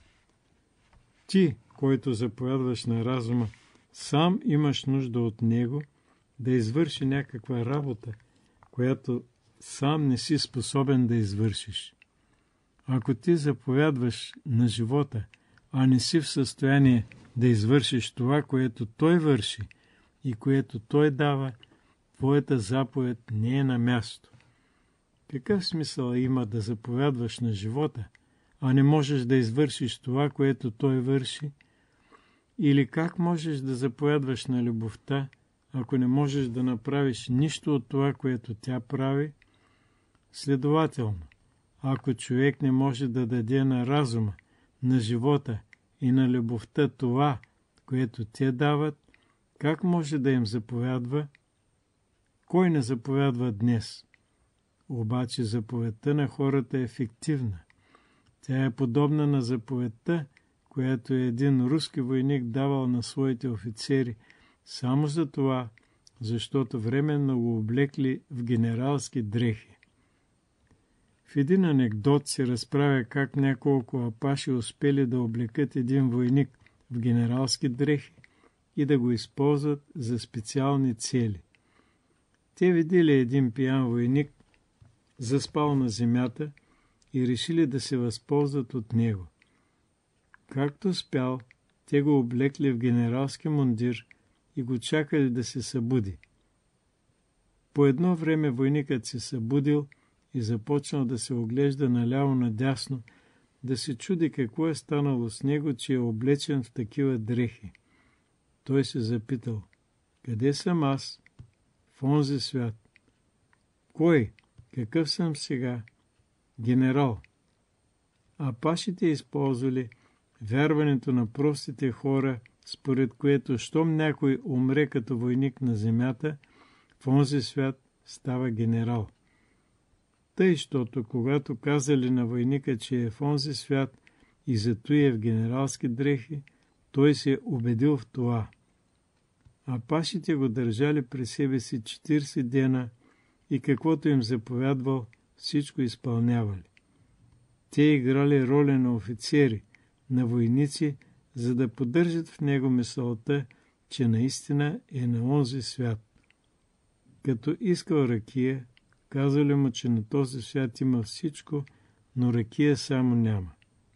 Ти, който заповядваш на разума, сам имаш нужда от него да извърши някаква работа, която сам не си способен да извършиш. Ако ти заповядваш на живота, а не си в състояние да извършиш това, което той върши и което той дава, твоята заповед не е на място. Какъв смисъл има да заповядваш на живота, а не можеш да извършиш това, което той върши? Или как можеш да заповядваш на любовта, ако не можеш да направиш нищо от това, което тя прави? Следователно, ако човек не може да даде на разума, на живота и на любовта това, което те дават, как може да им заповядва? Кой не заповядва днес? Обаче заповедта на хората е фиктивна. Тя е подобна на заповедта, която един руски войник давал на своите офицери, само за това, защото временно го облекли в генералски дрехи. В един анекдот се разправя как няколко апаши успели да облекат един войник в генералски дрехи и да го използват за специални цели. Те видели един пиян войник, заспал на земята и решили да се възползват от него. Както спял, те го облекли в генералски мундир и го чакали да се събуди. По едно време войникът се събудил и започнал да се оглежда наляво-надясно, да се чуди какво е станало с него, че е облечен в такива дрехи. Той се запитал, къде съм аз? В онзи свят. Кой? Какъв съм сега? Генерал. А пашите използвали вярването на простите хора, според което, щом някой умре като войник на земята, в онзи свят става генерал. Тъй, щото когато казали на войника, че е в онзи свят и зато е в генералски дрехи, той се убедил в това. А пашите го държали при себе си четиридесет дена и каквото им заповядвал, всичко изпълнявали. Те играли роля на офицери, на войници, за да поддържат в него мисълта, че наистина е на онзи свят. Като искал ракия, казали му, че на този свят има всичко, но ракия само няма.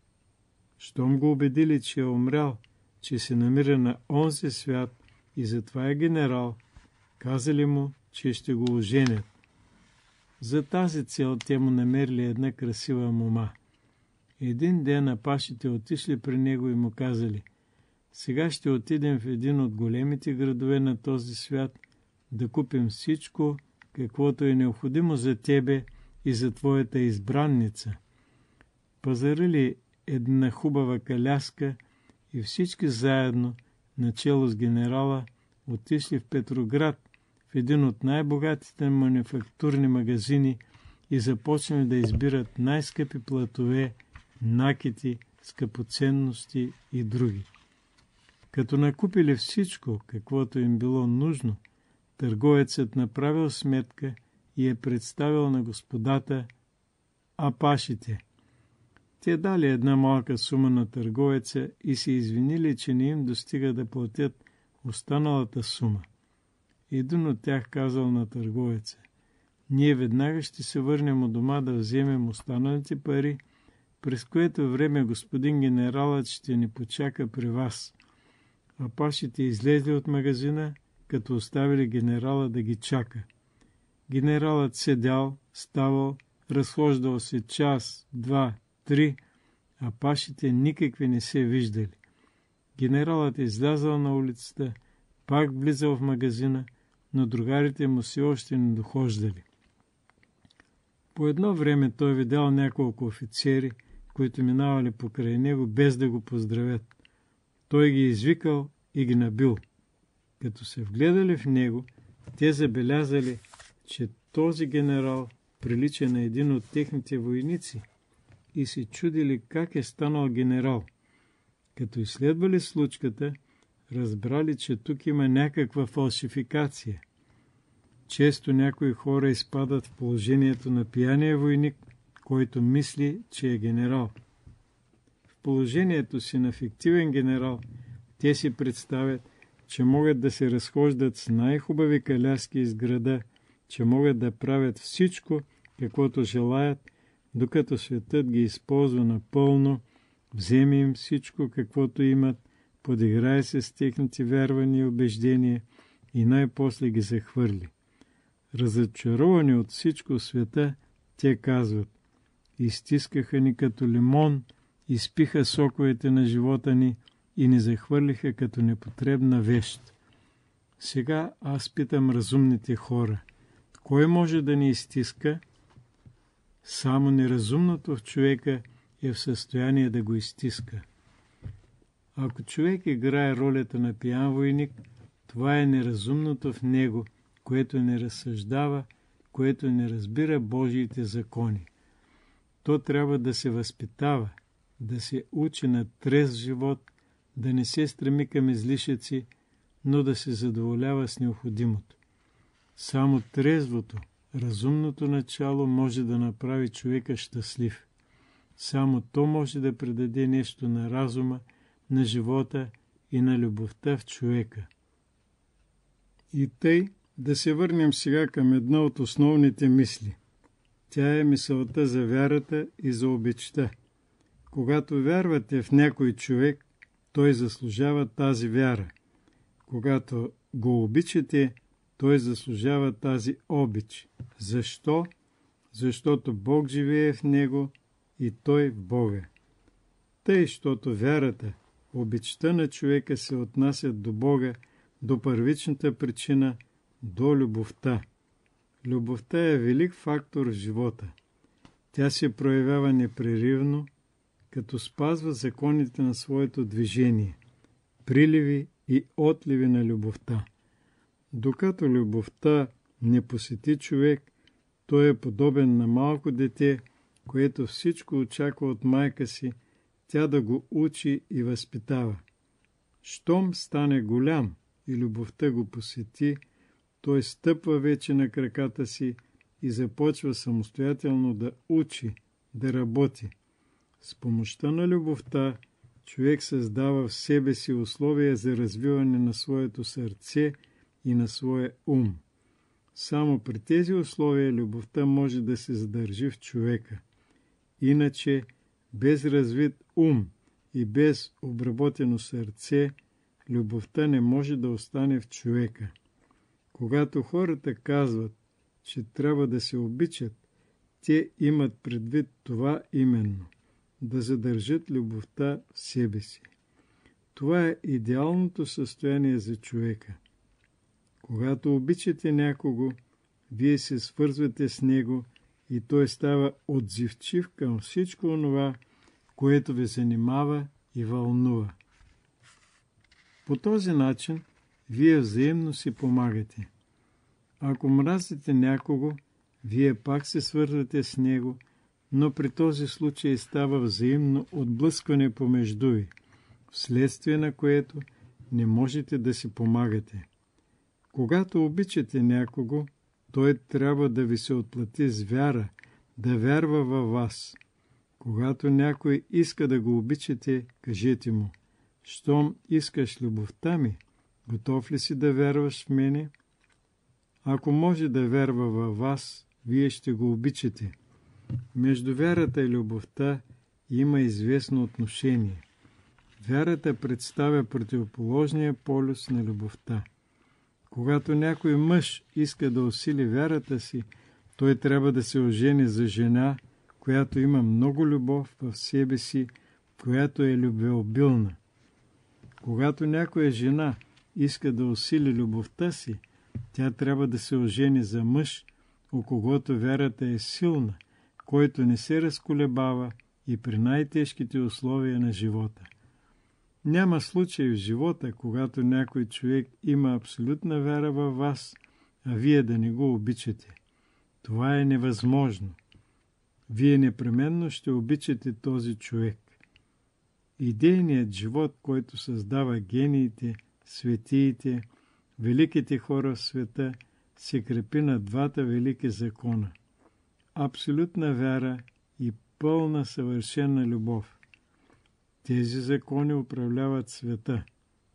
Щом го убедили, че е умрял, че се намира на онзи свят и затова е генерал, казали му, че ще го оженят. За тази цел те му намерили една красива мома. Един ден апашите отишли при него и му казали: сега ще отидем в един от големите градове на този свят да купим всичко, каквото е необходимо за тебе и за твоята избранница. Пазарили една хубава каляска и всички заедно, начело с генерала, отишли в Петроград, в един от най-богатите мануфактурни магазини и започнали да избират най-скъпи платове, накити, скъпоценности и други. Като накупили всичко, каквото им било нужно, търговецът направил сметка и е представил на господата апашите. Те дали една малка сума на търговеца и се извинили, че не им достига да платят останалата сума. Един от тях казал на търговеца: ние веднага ще се върнем у дома да вземем останалите пари, през което време господин генералът ще ни почака при вас. Апашите излезли от магазина, като оставили генерала да ги чака. Генералът седял, ставал, разхождал се час, два, три, а апашите никакви не се виждали. Генералът излязал на улицата, пак влизал в магазина, но другарите му все още не дохождали. По едно време той видял няколко офицери, които минавали покрай него, без да го поздравят. Той ги извикал и ги набил. Като се вгледали в него, те забелязали, че този генерал прилича на един от техните войници и се чудили как е станал генерал. Като изследвали случката, разбрали, че тук има някаква фалшификация. Често някои хора изпадат в положението на пияния войник, който мисли, че е генерал. В положението си на фиктивен генерал, те си представят, че могат да се разхождат с най-хубави каляски из града, че могат да правят всичко, каквото желаят, докато светът ги използва напълно, вземе им всичко, каквото имат, подиграе се с техните вярвания и убеждения и най-после ги захвърли. Разочаровани от всичко в света, те казват: изтискаха ни като лимон, изпиха соковете на живота ни и ни захвърлиха като непотребна вещ. Сега аз питам разумните хора: кой може да ни изтиска? Само неразумното в човека е в състояние да го изтиска. Ако човек играе ролята на пиян войник, това е неразумното в него, което не разсъждава, което не разбира Божиите закони. То трябва да се възпитава, да се учи на трезв живот, да не се стреми към излишъци, но да се задоволява с необходимото. Само трезвото, разумното начало може да направи човека щастлив. Само то може да придаде нещо на разума, на живота и на любовта в човека. И тъй да се върнем сега към една от основните мисли. Тя е мисълта за вярата и за обичта. Когато вярвате в някой човек, той заслужава тази вяра. Когато го обичате, той заслужава тази обич. Защо? Защото Бог живее в него и той в Бога. Тъй, щото вярата, обичта на човека се отнасят до Бога, до първичната причина, до любовта. Любовта е велик фактор в живота. Тя се проявява непреривно, като спазва законите на своето движение, приливи и отливи на любовта. Докато любовта не посети човек, Той е подобен на малко дете, което всичко очаква от майка си, тя да го учи и възпитава. Щом стане голям и любовта го посети, той стъпва вече на краката си и започва самостоятелно да учи, да работи. С помощта на любовта човек създава в себе си условия за развиване на своето сърце и на своя ум. Само при тези условия любовта може да се задържи в човека. Иначе, без развит ум и без обработено сърце, любовта не може да остане в човека. Когато хората казват, че трябва да се обичат, те имат предвид това именно – да задържат любовта в себе си. Това е идеалното състояние за човека. Когато обичате някого, вие се свързвате с него и той става отзивчив към всичко онова, което ви занимава и вълнува. По този начин вие взаимно си помагате. Ако мразите някого, вие пак се свързвате с него, но при този случай става взаимно отблъскване помежду ви, вследствие на което не можете да си помагате. Когато обичате някого, той трябва да ви се отплати с вяра, да вярва във вас. Когато някой иска да го обичате, кажете му: щом искаш любовта ми, готов ли си да вярваш в мене? Ако може да вярва във вас, вие ще го обичате. Между вярата и любовта има известно отношение. Вярата представя противоположния полюс на любовта. Когато някой мъж иска да усили вярата си, той трябва да се ожени за жена, която има много любов в себе си, която е любвеобилна. Когато някоя жена иска да усили любовта си, тя трябва да се ожени за мъж, у когото вярата е силна, който не се разколебава и при най-тежките условия на живота. Няма случай в живота, когато някой човек има абсолютна вяра във вас, а вие да не го обичате. Това е невъзможно. Вие непременно ще обичате този човек. Идейният живот, който създава гениите, светиите, великите хора в света, се крепи на двата велики закона – абсолютна вяра и пълна съвършена любов. Тези закони управляват света.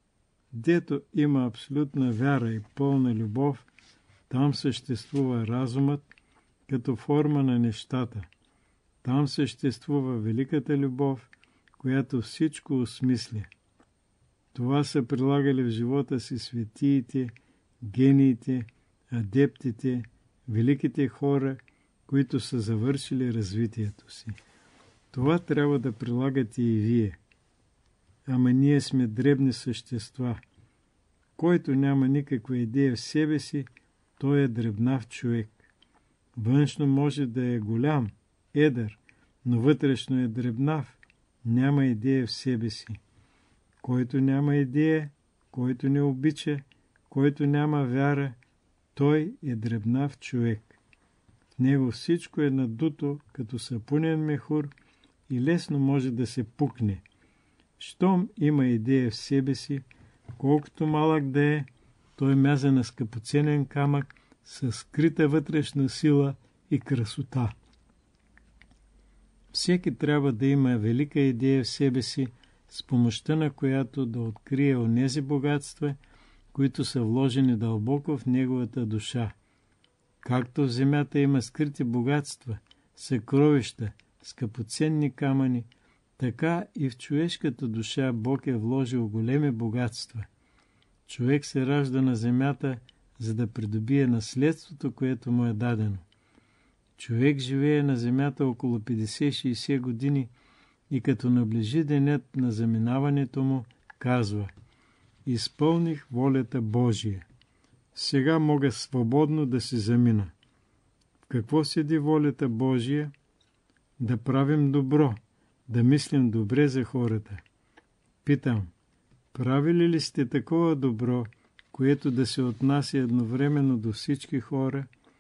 Дето има абсолютна вяра и пълна любов, там съществува разумът като форма на нещата. Там съществува великата любов, която всичко осмисля. Това са прилагали в живота си светиите, гениите, адептите, великите хора, които са завършили развитието си. Това трябва да прилагате и вие. Ама ние сме дребни същества. Който няма никаква идея в себе си, той е дребнав човек. Външно може да е голям, едър, но вътрешно е дребнав, няма идея в себе си. Който няма идея, който не обича, който няма вяра, той е дребнав човек. В него всичко е надуто като сапунен мехур и лесно може да се пукне. Щом има идея в себе си, колкото малък да е, той мяза на скъпоценен камък със скрита вътрешна сила и красота. Всеки трябва да има велика идея в себе си, с помощта на която да открие онези богатства, които са вложени дълбоко в неговата душа. Както в земята има скрити богатства, съкровища, скъпоценни камъни, така и в човешката душа Бог е вложил големи богатства. Човек се ражда на земята, за да придобие наследството, което му е дадено. Човек живее на земята около петдесет-шейсет години и като наближи денят на заминаването му, казва: изпълних волята Божия. Сега мога свободно да се замина. В какво седи волята Божия? Да правим добро, да мислим добре за хората. Питам, правили ли сте такова добро, което да се отнася едновременно до всички хора?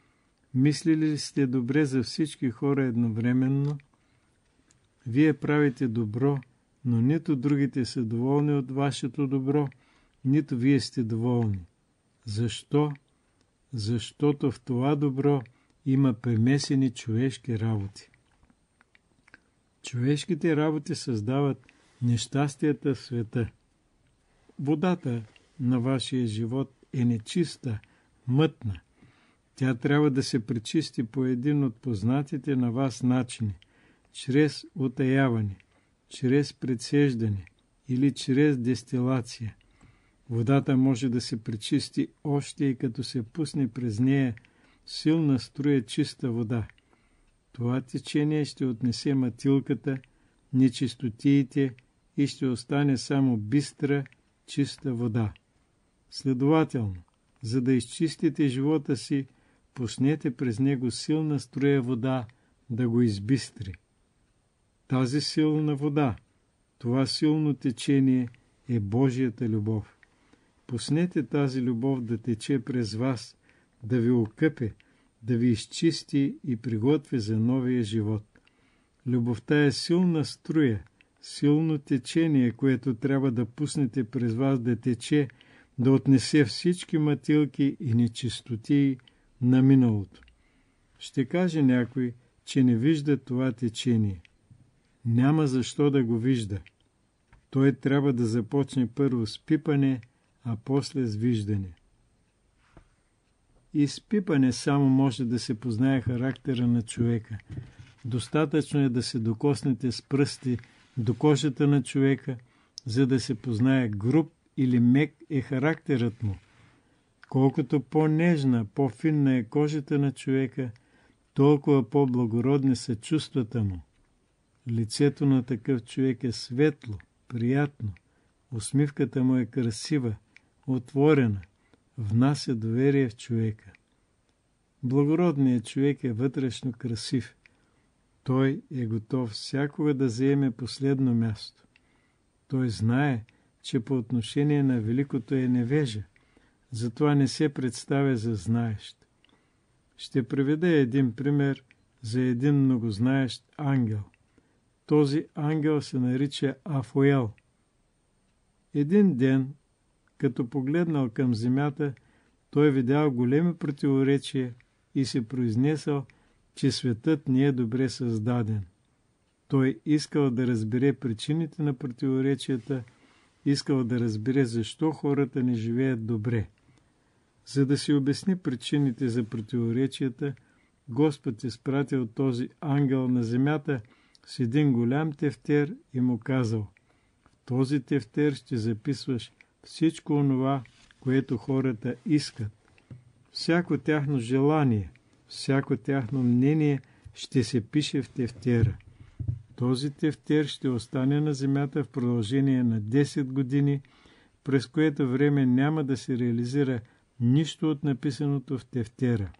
Мислили ли сте добре за всички хора едновременно? Вие правите добро, но нито другите са доволни от вашето добро, нито вие сте доволни. Защо? Защото в това добро има премесени човешки работи. Човешките работи създават нещастията в света. Водата на вашия живот е нечиста, мътна. Тя трябва да се пречисти по един от познатите на вас начини, чрез утаяване, чрез прецеждане или чрез дестилация. Водата може да се пречисти още и като се пусне през нея силна струя чиста вода. Това течение ще отнесе мътилката, нечистотиите и ще остане само бистра, чиста вода. Следователно, за да изчистите живота си, пуснете през него силна струя вода да го избистри. Тази силна вода, това силно течение е Божията любов. Пуснете тази любов да тече през вас, да ви окъпе, да ви изчисти и приготви за новия живот. Любовта е силна струя, силно течение, което трябва да пуснете през вас да тече, да отнесе всички мътилки и нечистотии на миналото. Ще каже някой, че не вижда това течение. Няма защо да го вижда. Той трябва да започне първо с пипане, а после с виждане. И с пипане само може да се познае характера на човека. Достатъчно е да се докоснете с пръсти до кожата на човека, за да се познае груб или мек е характерът му. Колкото по-нежна, по-финна е кожата на човека, толкова по-благородни са чувствата му. Лицето на такъв човек е светло, приятно, усмивката му е красива, отворена, внася доверие в човека. Благородният човек е вътрешно красив. Той е готов всякога да заеме последно място. Той знае, че по отношение на великото е невежа, затова не се представя за знаещ. Ще приведа един пример за един многознаещ ангел. Този ангел се нарича Афуел. Един ден, като погледнал към земята, той видял големи противоречия и се произнесъл, че светът не е добре създаден. Той искал да разбере причините на противоречията, искал да разбере защо хората не живеят добре. За да си обясни причините за противоречията, Господ изпратил този ангел на земята с един голям тефтер и му казал: в този тефтер ще записваш всичко онова, което хората искат. Всяко тяхно желание, всяко тяхно мнение ще се пише в тефтера. Този тефтер ще остане на земята в продължение на десет години, през което време няма да се реализира нищо от написаното в тефтера.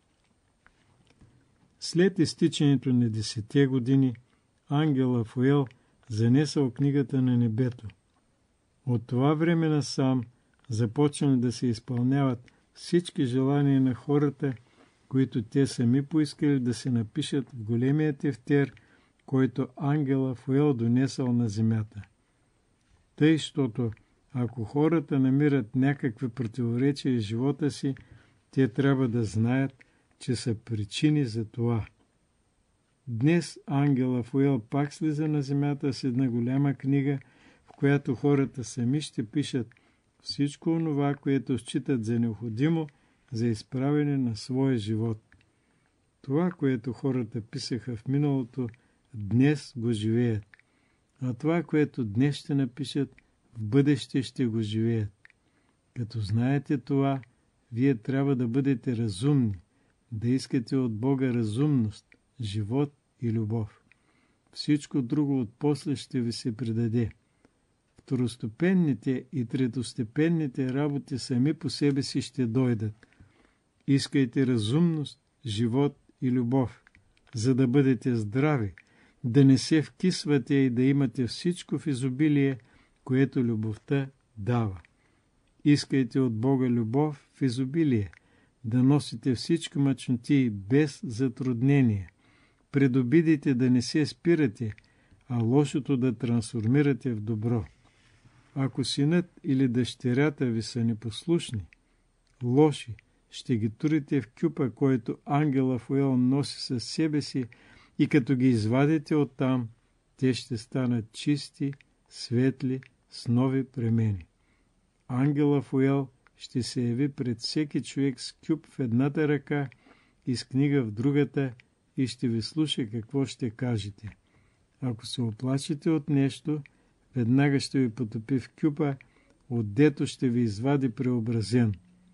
След изтичането на десетте години, ангел Афуел занесъл книгата на небето. От това време насам започнали да се изпълняват всички желания на хората, които те сами поискали да се напишат в големия тефтер, който ангел Афуел донесъл на земята. Тъй, щото ако хората намират някакви противоречия в живота си, те трябва да знаят, че са причини за това. Днес ангел Афуел пак слиза на земята с една голяма книга, в която хората сами ще пишат всичко онова, което считат за необходимо за изправяне на своя живот. Това, което хората писаха в миналото, днес го живеят. А това, което днес ще напишат, в бъдеще ще го живеят. Като знаете това, вие трябва да бъдете разумни, да искате от Бога разумност, живот и любов. Всичко друго отпосле ще ви се придаде. Второстепенните и третостепенните работи сами по себе си ще дойдат. Искайте разумност, живот и любов, за да бъдете здрави, да не се вкисвате и да имате всичко в изобилие, което любовта дава. Искайте от Бога любов в изобилие, да носите всички мъчноти без затруднение. Пред обидите да не се спирате, а лошото да трансформирате в добро. Ако синът или дъщерята ви са непослушни, лоши, ще ги турите в кюпа, който ангел Рафаел носи със себе си, и като ги извадите оттам, те ще станат чисти, светли, с нови премени. Ангел Рафаел ще се яви пред всеки човек с кюп в едната ръка и с книга в другата и ще ви слуша какво ще кажете. Ако се оплачете от нещо, веднага ще ви потопи в кюпа, отдето ще ви извади преобразен.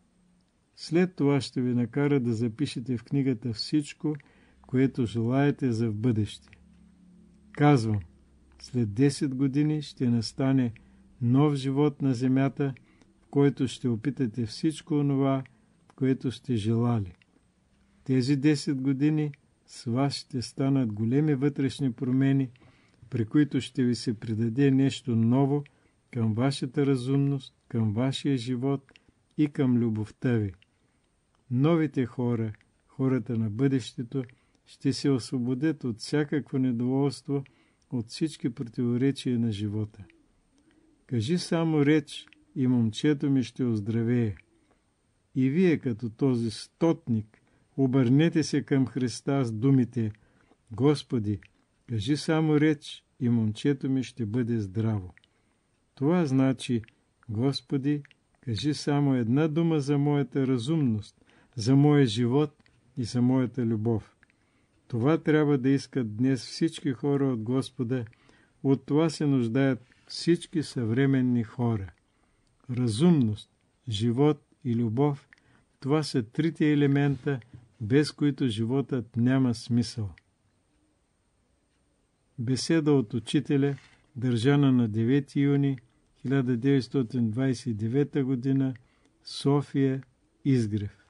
След това ще ви накара да запишете в книгата всичко, което желаете за в бъдеще. Казвам, след десет години ще настане нов живот на земята, в който ще опитате всичко онова, което сте желали. Тези десет години с вас ще станат големи вътрешни промени, при които ще ви се придаде нещо ново към вашата разумност, към вашия живот и към любовта ви. Новите хора, хората на бъдещето, ще се освободят от всякакво недоволство, от всички противоречия на живота. Кажи само реч и момчето ми ще оздравее. И вие, като този стотник, обърнете се към Христа с думите: Господи, кажи само реч и момчето ми ще бъде здраво. Това значи: Господи, кажи само една дума за моята разумност, за моя живот и за моята любов. Това трябва да искат днес всички хора от Господа, от това се нуждаят всички съвременни хора. Разумност, живот и любов – това са трите елемента, без които животът няма смисъл. Беседа от учителя, държана на девети юни хиляда деветстотин двадесет и девета година, София, Изгрев.